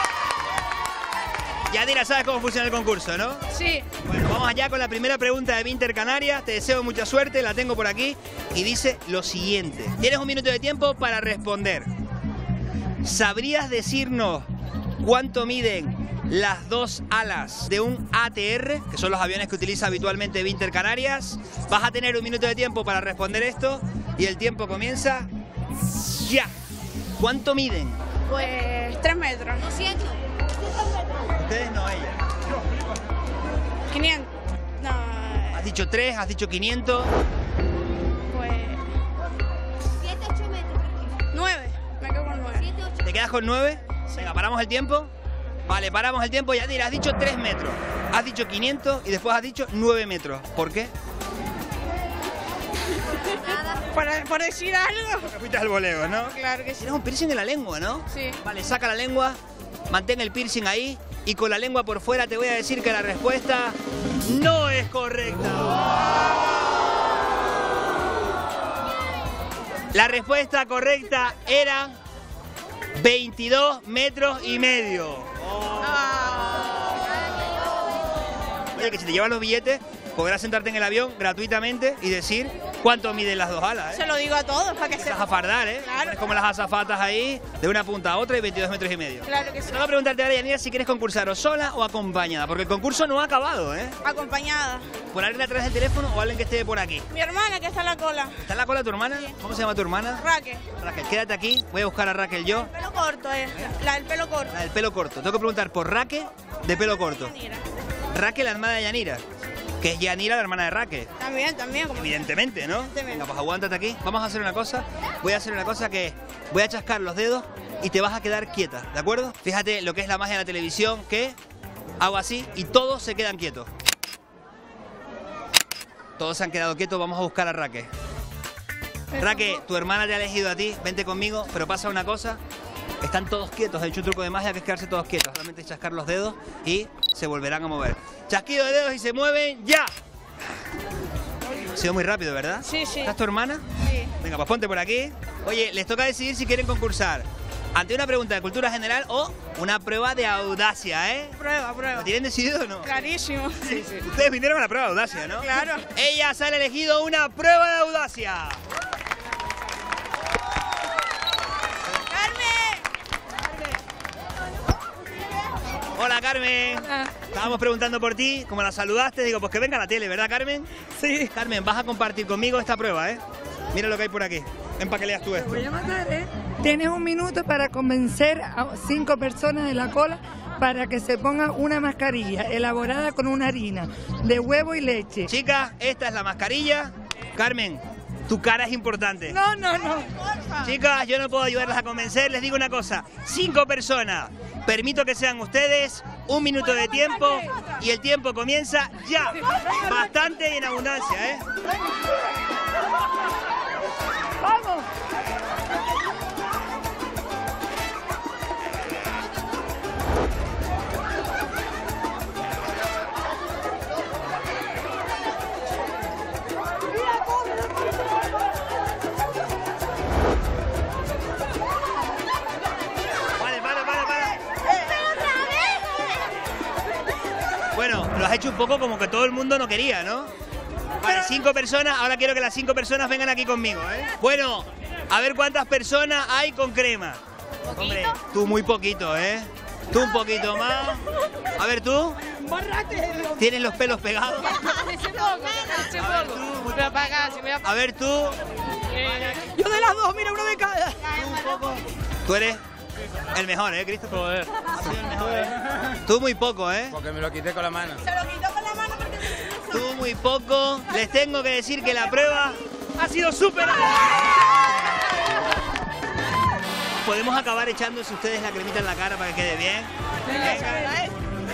Yanira, ¿sabes cómo funciona el concurso, no? Sí. Bueno, vamos allá con la primera pregunta de Vinter Canarias. Te deseo mucha suerte, la tengo por aquí. Y dice lo siguiente. Tienes un minuto de tiempo para responder. ¿Sabrías decirnos cuánto miden las dos alas de un A T R, que son los aviones que utiliza habitualmente Vinter Canarias? Vas a tener un minuto de tiempo para responder esto y el tiempo comienza ya. ¿Cuánto miden? Pues tres metros. doscientos. Ustedes no, ella. quinientos. No, Has dicho tres, has dicho quinientos. pues... siete, ocho metros. nueve. Me quedo con nueve. siete, ocho. ¿Te quedas con nueve? Venga, paramos el tiempo. Vale, paramos el tiempo. Yanira, has dicho tres metros. Has dicho quinientos y después has dicho nueve metros. ¿Por qué? Por, por decir algo. Porque fuiste al voleo, ¿no? Claro que sí. Tienes un piercing en la lengua, ¿no? Sí. Vale, saca la lengua, mantén el piercing ahí y con la lengua por fuera te voy a decir que la respuesta no es correcta. La respuesta correcta era veintidós metros y medio. Oye, que si te llevas los billetes podrás sentarte en el avión gratuitamente y decir cuánto miden las dos alas, ¿eh? Se lo digo a todos para que Te se... vas a fardar, ¿eh? Claro. Pones como las azafatas ahí, de una punta a otra y veintidós metros y medio. Claro que sí. Tengo que preguntarte ahora, Yanira, si quieres concursar o sola o acompañada, porque el concurso no ha acabado, ¿eh? Acompañada. ¿Por alguien atrás del teléfono o alguien que esté por aquí? Mi hermana que está en la cola. ¿Está en la cola tu hermana? ¿Cómo se llama tu hermana? Raquel. Raquel, quédate aquí, voy a buscar a Raquel yo. Pelo corto, eh. La del pelo corto. La del pelo corto. Tengo que preguntar por Raquel de pelo corto. Yanira. Raquel, la hermana de Yanira, que es Yanira, la hermana de Raquel. También, también. Como... Evidentemente, ¿no? Venga, pues aguántate aquí. Vamos a hacer una cosa. Voy a hacer una cosa que voy a chascar los dedos y te vas a quedar quieta, ¿de acuerdo? Fíjate lo que es la magia de la televisión, que hago así y todos se quedan quietos. Todos se han quedado quietos, vamos a buscar a Raquel. Raquel, tu hermana te ha elegido a ti, vente conmigo, pero pasa una cosa. Están todos quietos, he hecho un truco de magia que es quedarse todos quietos. Solamente chascar los dedos y se volverán a mover. Chasquido de dedos y se mueven, ¡ya! Ha sido muy rápido, ¿verdad? Sí, sí. ¿Estás tu hermana? Sí. Venga, pues ponte por aquí. Oye, les toca decidir si quieren concursar ante una pregunta de cultura general o una prueba de audacia, ¿eh? Prueba, prueba. ¿Lo tienen decidido o no? Clarísimo. Sí, sí. Ustedes vinieron a la prueba de audacia, ¿no? Claro. Ellas han elegido una prueba de audacia. Hola, Carmen. Hola. Estábamos preguntando por ti, como la saludaste, digo, pues que venga a la tele, ¿verdad, Carmen? Sí. Carmen, vas a compartir conmigo esta prueba, ¿eh? Mira lo que hay por aquí. Ven para que leas tú esto. Te voy a matar, ¿eh? Tienes un minuto para convencer a cinco personas de la cola para que se pongan una mascarilla elaborada con una harina de huevo y leche. Chicas, esta es la mascarilla. Carmen, tu cara es importante. No, no, no. Chicas, yo no puedo ayudarlas a convencer. Les digo una cosa. Cinco personas. Permito que sean ustedes. Un minuto de tiempo. Y el tiempo comienza ya. Bastante y en abundancia, ¿eh? ¡Vamos! Bueno, lo has hecho un poco como que todo el mundo no quería, ¿no? Vale, cinco personas, ahora quiero que las cinco personas vengan aquí conmigo, ¿eh? Bueno, a ver cuántas personas hay con crema. ¿Poquito? Hombre, tú muy poquito, ¿eh? Tú un poquito más. A ver, tú. ¿Tienes los pelos pegados? A ver, tú. Yo de las dos, mira, uno de cada. Tú eres el mejor, ¿eh, Cristo? Joder. El mejor, ¿eh? Tú muy poco, ¿eh? Porque me lo quité con la mano. Se lo quitó con la mano porque... Tú muy poco. Les tengo que decir que la prueba ha sido súper... Podemos acabar echándose ustedes la cremita en la cara para que quede bien. Venga.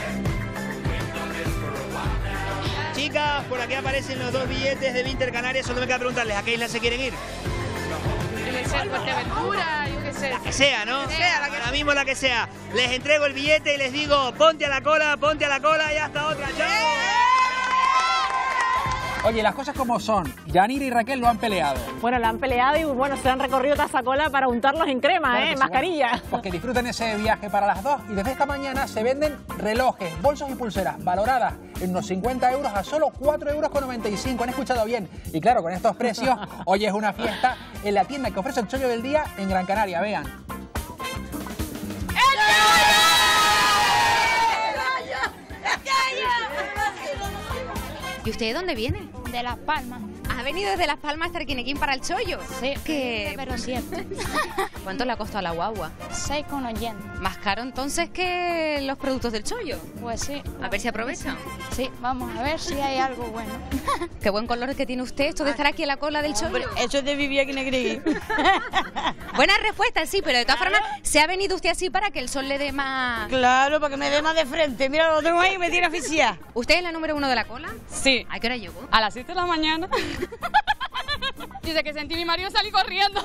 Chicas, por aquí aparecen los dos billetes de Vinter Canarias. Solo me queda preguntarles, ¿a qué isla se quieren ir? Debe ser Fuerteventura, yo qué sé. La que sea, ¿no? La que sea, la que Ahora mismo la que sea. Les entrego el billete y les digo, ponte a la cola, ponte a la cola y hasta otra. ¡Chao! Oye, las cosas como son. Yanira y Raquel lo han peleado. Bueno, lo han peleado y bueno, se han recorrido taza cola para untarlos en crema, Claro ¿eh? que sí, Mascarilla. bueno, pues que disfruten ese viaje para las dos. Y desde esta mañana se venden relojes, bolsos y pulseras valoradas en unos cincuenta euros a solo cuatro euros con noventa y cinco. Han escuchado bien. Y claro, con estos precios, hoy es una fiesta en la tienda que ofrece el chollo del día en Gran Canaria. Vean. ¿Y usted de dónde viene? De Las Palmas. ¿Ha venido desde Las Palmas hasta Arquinequín para el chollo? Sí, ¿Qué? pero cierto. ¿Cuánto le ha costado la guagua? seis con ochenta. ¿Más caro entonces que los productos del chollo? Pues sí. A ver si aprovecha. Sí, vamos a ver si hay algo bueno. Qué buen color que tiene usted, esto de estar aquí en la cola del chollo. Eso es de vivir aquí en Arquinequín. Buena respuesta, sí, pero de todas formas, ¿se ha venido usted así para que el sol le dé más...? Claro, para que me dé más de frente. Mira, lo tengo ahí y me tiene asfixiada. ¿Usted es la número uno de la cola? Sí. ¿A qué hora llegó? A las siete de la mañana. Dice que sentí mi marido salir corriendo.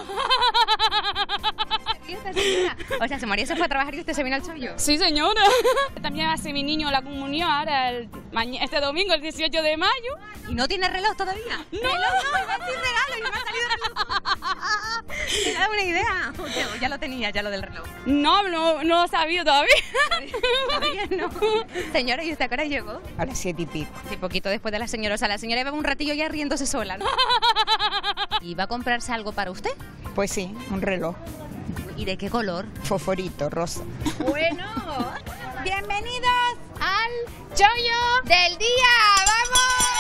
O sea, su marido se fue a trabajar y usted se vino al chollo. Sí, señora. También hace mi niño la comunión ahora el maña- este domingo, el dieciocho de mayo. ¿Y no tiene reloj todavía? No, reloj no, iba a decir regalo y no me ha salido reloj. ¿Me da una idea? Ya, ya lo tenía, ya lo del reloj. No, no, no lo sabía todavía. Todavía no. Señora, ¿y usted a qué hora llegó? A las siete y pico. Sí, poquito después de la señora. O sea, la señora iba un ratillo ya riéndose sola, ¿no? ¿Y va a comprarse algo para usted? Pues sí, un reloj. ¿Y de qué color? Fosforito, rosa. Bueno, bienvenidos al chollo del día. ¡Vamos!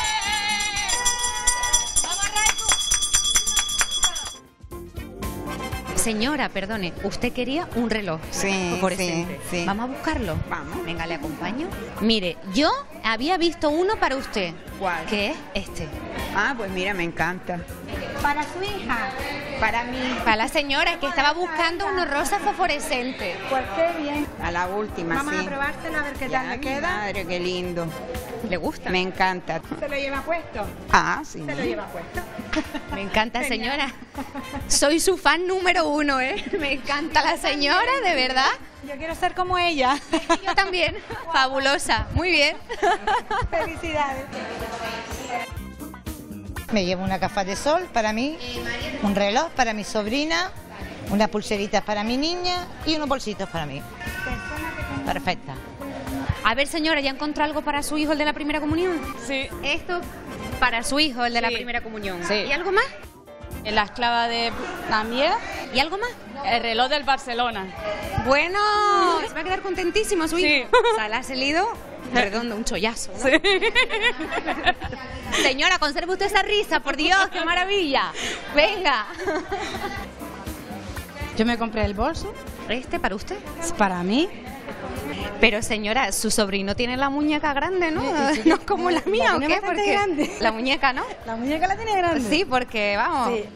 Señora, perdone, usted quería un reloj Sí, fosforescente. sí, sí. ¿Vamos a buscarlo? Vamos. Venga, le acompaño. Mire, yo había visto uno para usted. ¿Cuál? ¿Qué es este? Ah, pues mira, me encanta. Para su hija. Para mí. Para la señora que estaba buscando unos rosas fosforescentes. Pues qué bien. A la última, Vamos sí. a probárselo a ver qué Ya, tal le mi queda. Madre, qué lindo. ¿Le gusta? Me encanta. ¿Se lo lleva puesto? Ah, sí. Se lo lleva puesto. Me encanta, señora. Soy su fan número uno, ¿eh? Me encanta la señora, de verdad. Yo quiero ser como ella. Yo también. Fabulosa. Muy bien. Felicidades. Me llevo una gafas de sol para mí, un reloj para mi sobrina, unas pulseritas para mi niña y unos bolsitos para mí. Perfecta. A ver, señora, ¿ya encontró algo para su hijo, el de la primera comunión? Sí. Esto para su hijo, el de la Sí. primera comunión. Sí. ¿Y algo más? La esclava de también. ¿Y algo más? El reloj del Barcelona. Bueno, se va a quedar contentísimo su hijo. O sea, le ha salido redondo, un chollazo, ¿no? Sí. Señora, conserve usted esa risa, por Dios, qué maravilla. Venga. Yo me compré el bolso. ¿Este para usted? Para mí. Pero señora, su sobrino tiene la muñeca grande, ¿no? Sí, sí, no como la mía, la ¿o qué? Porque grande. La muñeca, ¿no? La muñeca la tiene grande. Sí, porque vamos. Sí.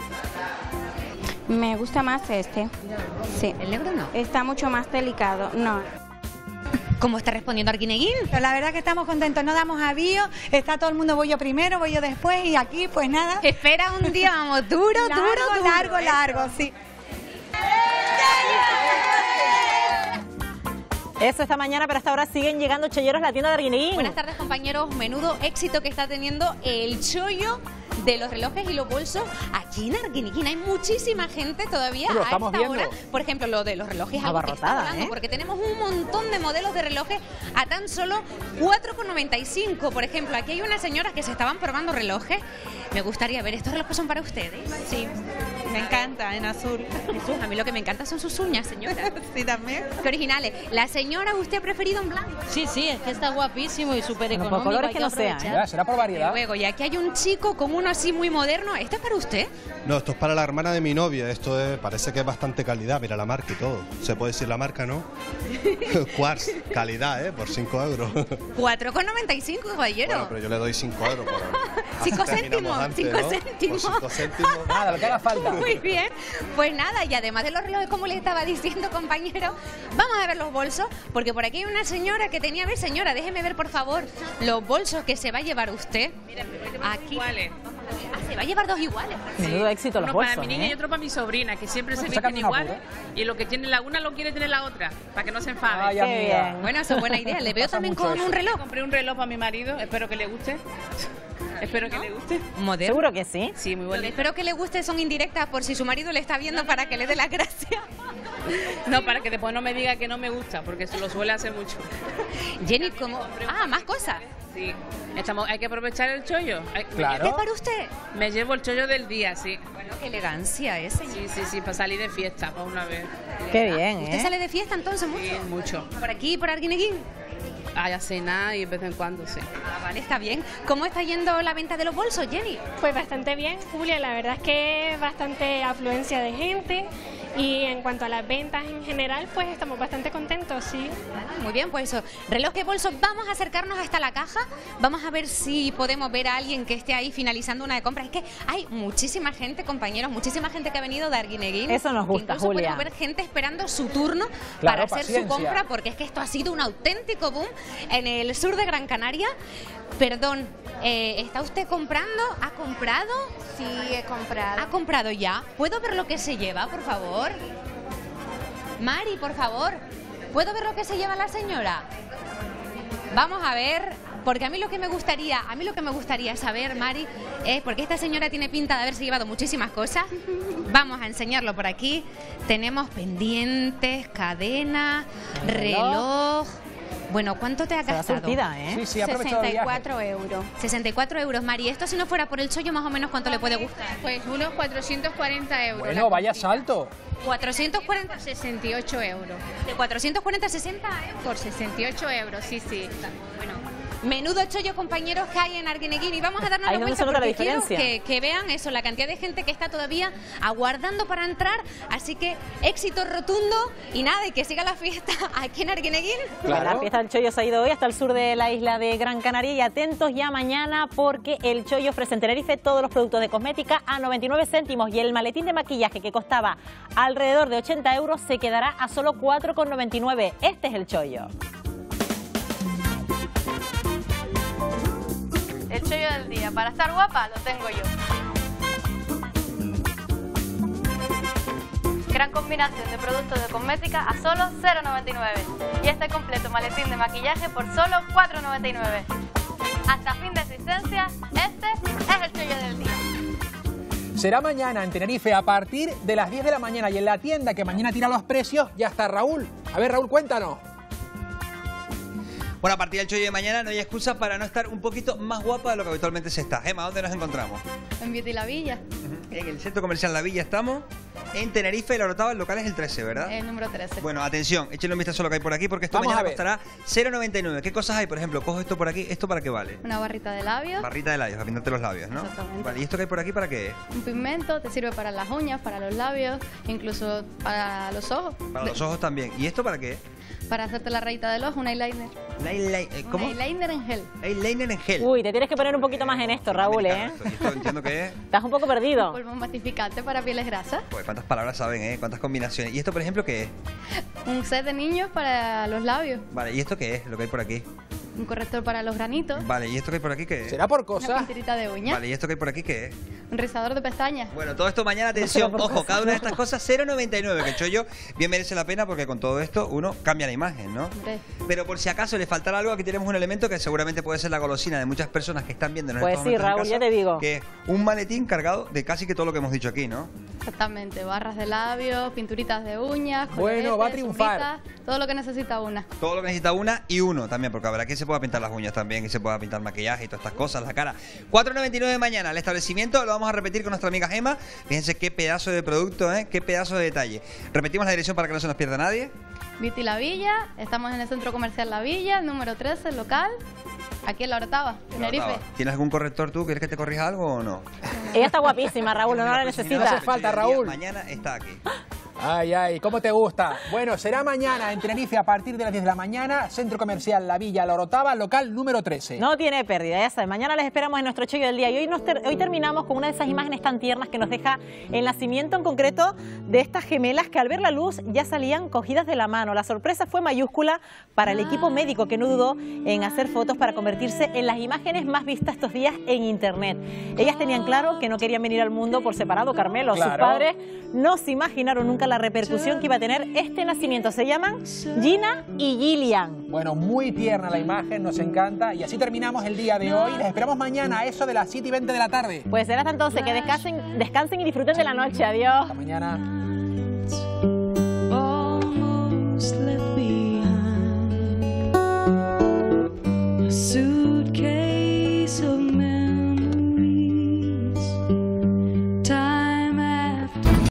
Me gusta más este. Sí. ¿El negro no? Está mucho más delicado. No. ¿Cómo está respondiendo Arguineguín? La verdad que estamos contentos, no damos avío, está todo el mundo, voy yo primero, voy yo después y aquí pues nada. Espera un día, vamos, duro, largo, duro, duro. Largo, largo, largo, sí. Eso esta mañana, pero hasta ahora siguen llegando cholleros a la tienda de Arguineguín. Buenas tardes, compañeros. Menudo éxito que está teniendo el chollo de los relojes y los bolsos aquí en Arguineguín. Hay muchísima gente todavía Lo a esta estamos viendo. hora. Por ejemplo, lo de los relojes algo que está Abarrotada, volando, ¿eh? porque tenemos un montón de modelos de relojes a tan solo cuatro con noventa y cinco. Por ejemplo, aquí hay unas señoras que se estaban probando relojes. Me gustaría ver, ¿estos relojes son para ustedes? Sí, me encanta, en azul. Jesús, a mí lo que me encanta son sus uñas, señora. Sí, también. Qué originales. ¿La señora usted ha preferido en blanco? Sí, sí, es que está guapísimo y súper Bueno, económico. por colores hay que no sean, aprovechar. Ya, será por variedad. Luego, y aquí hay un chico con uno así muy moderno. ¿Este es para usted? No, esto es para la hermana de mi novia. Esto es, parece que es bastante calidad. Mira la marca y todo. Se puede decir la marca, ¿no? Quartz, calidad, ¿eh? Por cinco euros. cuatro con noventa y cinco, caballero. Bueno, pero yo le doy cinco euros. Por... cinco Así terminamos céntimos, antes, cinco ¿no? céntimos. Por cinco céntimos. Nada, lo que haga falta. Muy bien. Pues nada, y además de los relojes, como les estaba diciendo, compañero, vamos a ver los bolsos, porque por aquí hay una señora que tenía... A ver, señora, déjeme ver, por favor, los bolsos que se va a llevar usted. Aquí. Iguales. Ah, se va a llevar dos iguales. Menudo éxito los Uno bolsos, para mi niña ¿eh? y otro para mi sobrina, que siempre se Pues visten sácame una iguales. foto, Y lo que tiene la una lo quiere tener la otra, para que no se enfade. Ay, amiga. Bueno, eso es buena idea. Le veo Pasa también mucho con eso. un reloj. Compré un reloj para mi marido, espero que le guste. Espero que le guste. Moderno. Seguro que sí. Sí, muy Lo de bonito. espero que le guste son indirectas por si su marido le está viendo para que le dé las gracias. No, para que después no me diga que no me gusta, porque se lo suele hacer mucho. Jenny, ¿cómo? Ah, más cosas. Sí. Estamos, hay que aprovechar el chollo. Hay- Claro. ¿Qué para usted? Me llevo el chollo del día, sí. Bueno, qué elegancia ese. Sí, sí, sí, para salir de fiesta, para una vez. Qué bien, ¿Usted ¿eh? sale de fiesta entonces mucho? Sí, mucho. ¿Por aquí, por Arguineguín? Hay a cenar y de vez en cuando, sí. Ah, vale, está bien. ¿Cómo está yendo la venta de los bolsos, Jenny? Pues bastante bien, Julia. La verdad es que bastante afluencia de gente. Y en cuanto a las ventas en general, pues estamos bastante contentos, sí. Muy bien, pues eso. Reloj de bolso, vamos a acercarnos hasta la caja. Vamos a ver si podemos ver a alguien que esté ahí finalizando una de compras. Es que hay muchísima gente, compañeros, muchísima gente que ha venido de Arguineguín. Eso nos gusta, Incluso Julia. podemos ver gente esperando su turno Claro, para hacer su paciencia. compra, porque es que esto ha sido un auténtico boom en el sur de Gran Canaria. Perdón, eh, ¿está usted comprando? ¿Ha comprado? Sí, he comprado. ¿Ha comprado ya? ¿Puedo ver lo que se lleva, por favor? Mari, por favor, ¿puedo ver lo que se lleva la señora? Vamos a ver, porque a mí lo que me gustaría, a mí lo que me gustaría saber, Mari, es porque esta señora tiene pinta de haberse llevado muchísimas cosas. Vamos a enseñarlo por aquí. Tenemos pendientes, cadena, reloj. Bueno, ¿cuánto te ha Se va gastado? surtida, ¿eh? Sí, sí, ha aprovechado el sesenta y viaje. cuatro euros. sesenta y cuatro euros, Mari. Esto si no fuera por el chollo, más o menos, ¿cuánto le puede gustar? Pues unos cuatrocientos cuarenta euros. Bueno, vaya salto. cuatrocientos cuarenta, sesenta y ocho euros. de cuatrocientos cuarenta a sesenta euros. Por sesenta y ocho euros, sí, sí. Bueno, menudo chollo, compañeros, que hay en Arguineguín. Y vamos a darnos Ahí la donde vuelta se nota la porque quiero diferencia. que, que vean eso, la cantidad de gente que está todavía aguardando para entrar. Así que éxito rotundo y nada, y que siga la fiesta aquí en Arguineguín. La fiesta del chollo se ha ido hoy hasta el sur de la isla de Gran Canaria y atentos ya mañana porque el chollo ofrece en Tenerife todos los productos de cosmética a noventa y nueve céntimos y el maletín de maquillaje que costaba alrededor de ochenta euros se quedará a solo cuatro con noventa y nueve. Este es el chollo. El chollo del día. Para estar guapa, lo tengo yo. Gran combinación de productos de cosmética a solo cero con noventa y nueve. Y este completo maletín de maquillaje por solo cuatro con noventa y nueve. Hasta fin de existencia, este es el chollo del día. Será mañana en Tenerife a partir de las diez de la mañana y en la tienda que mañana tira los precios ya está Raúl. A ver, Raúl, cuéntanos. Bueno, a partir del chollo de mañana no hay excusa para no estar un poquito más guapa de lo que habitualmente se está. Gemma, ¿dónde nos encontramos? En Beauty La Villa. En el centro comercial La Villa estamos. en Tenerife, la Orotava, el local es el trece, ¿verdad? El número trece. Bueno, atención, échenle un vistazo a lo que hay por aquí porque esto Vamos mañana a ver. costará cero noventa y nueve. ¿Qué cosas hay? Por ejemplo, cojo esto por aquí, ¿esto para qué vale? Una barrita de labios. Barrita de labios, para pintarte los labios, ¿no? Exactamente. Vale, ¿y esto que hay por aquí para qué es? Un pigmento, te sirve para las uñas, para los labios, incluso para los ojos. Para los ojos también. ¿Y esto para qué? Para hacerte la rayita del ojo, un eyeliner. Eyeliner, eh, ¿cómo? Un eyeliner en gel. Eyeliner en gel. Uy, te tienes que poner un poquito más en esto, Raúl, ¿eh? Esto, esto entiendo que es. Estás un poco perdido. Polvo matificante para pieles grasas. Pues cuántas palabras saben, ¿eh? Cuántas combinaciones. ¿Y esto, por ejemplo, qué es? Un set de niños para los labios. Vale, ¿y esto qué es? Lo que hay por aquí. Un corrector para los granitos. Vale, ¿y esto que hay por aquí qué es? ¿Será por Una cosas? pinturita de uñas. Vale, ¿y esto que hay por aquí qué es? Un rizador de pestañas. Bueno, todo esto mañana, atención, ojo, cada una de estas cosas cero noventa y nueve, que el chollo bien merece la pena porque con todo esto uno cambia la imagen, ¿no? Hombre. Pero por si acaso le faltara algo, aquí tenemos un elemento que seguramente puede ser la golosina de muchas personas que están viendo en Pues estos sí, momentos en Raúl, casa, ya te digo. que es un maletín cargado de casi que todo lo que hemos dicho aquí, ¿no? Exactamente. Barras de labios, pinturitas de uñas. Bueno, va a coloretes, triunfar. sombritas, todo lo que necesita una. Todo lo que necesita una y uno también, porque habrá quien se pueda pintar las uñas también y se pueda pintar maquillaje y todas estas cosas, la cara. cuatro noventa y nueve mañana, el establecimiento lo vamos a repetir con nuestra amiga Gema. Fíjense qué pedazo de producto, ¿eh? Qué pedazo de detalle. Repetimos la dirección para que no se nos pierda nadie. Beauty La Villa. Estamos en el Centro Comercial La Villa, el número trece, el local. Aquí en La Orotava, Tenerife. ¿Tienes algún corrector tú? ¿Quieres que te corrija algo o no? Ella está guapísima, Raúl, no la No necesita. hace falta, Raúl. Mañana está aquí. Ay, ay, ¿cómo te gusta? Bueno, será mañana en Tenerife a partir de las diez de la mañana, Centro Comercial La Villa, La Orotava, local número trece. No tiene pérdida, ya sabes. Mañana les esperamos en nuestro chollo del día. Y hoy, nos ter- hoy terminamos con una de esas imágenes tan tiernas que nos deja el nacimiento en concreto de estas gemelas que al ver la luz ya salían cogidas de la mano. La sorpresa fue mayúscula para el equipo médico que no dudó en hacer fotos para convertirse en las imágenes más vistas estos días en internet. Ellas tenían claro que no querían venir al mundo por separado, Carmelo. Claro. Sus padres no se imaginaron nunca la repercusión que iba a tener este nacimiento. Se llaman Gina y Gillian. Bueno, muy tierna la imagen, nos encanta. Y así terminamos el día de hoy. Les esperamos mañana a eso de las siete y veinte de la tarde. Pues será hasta entonces, que descansen, descansen y disfruten de la noche. Adiós. Hasta mañana. Almost left behind a suitcase of memories.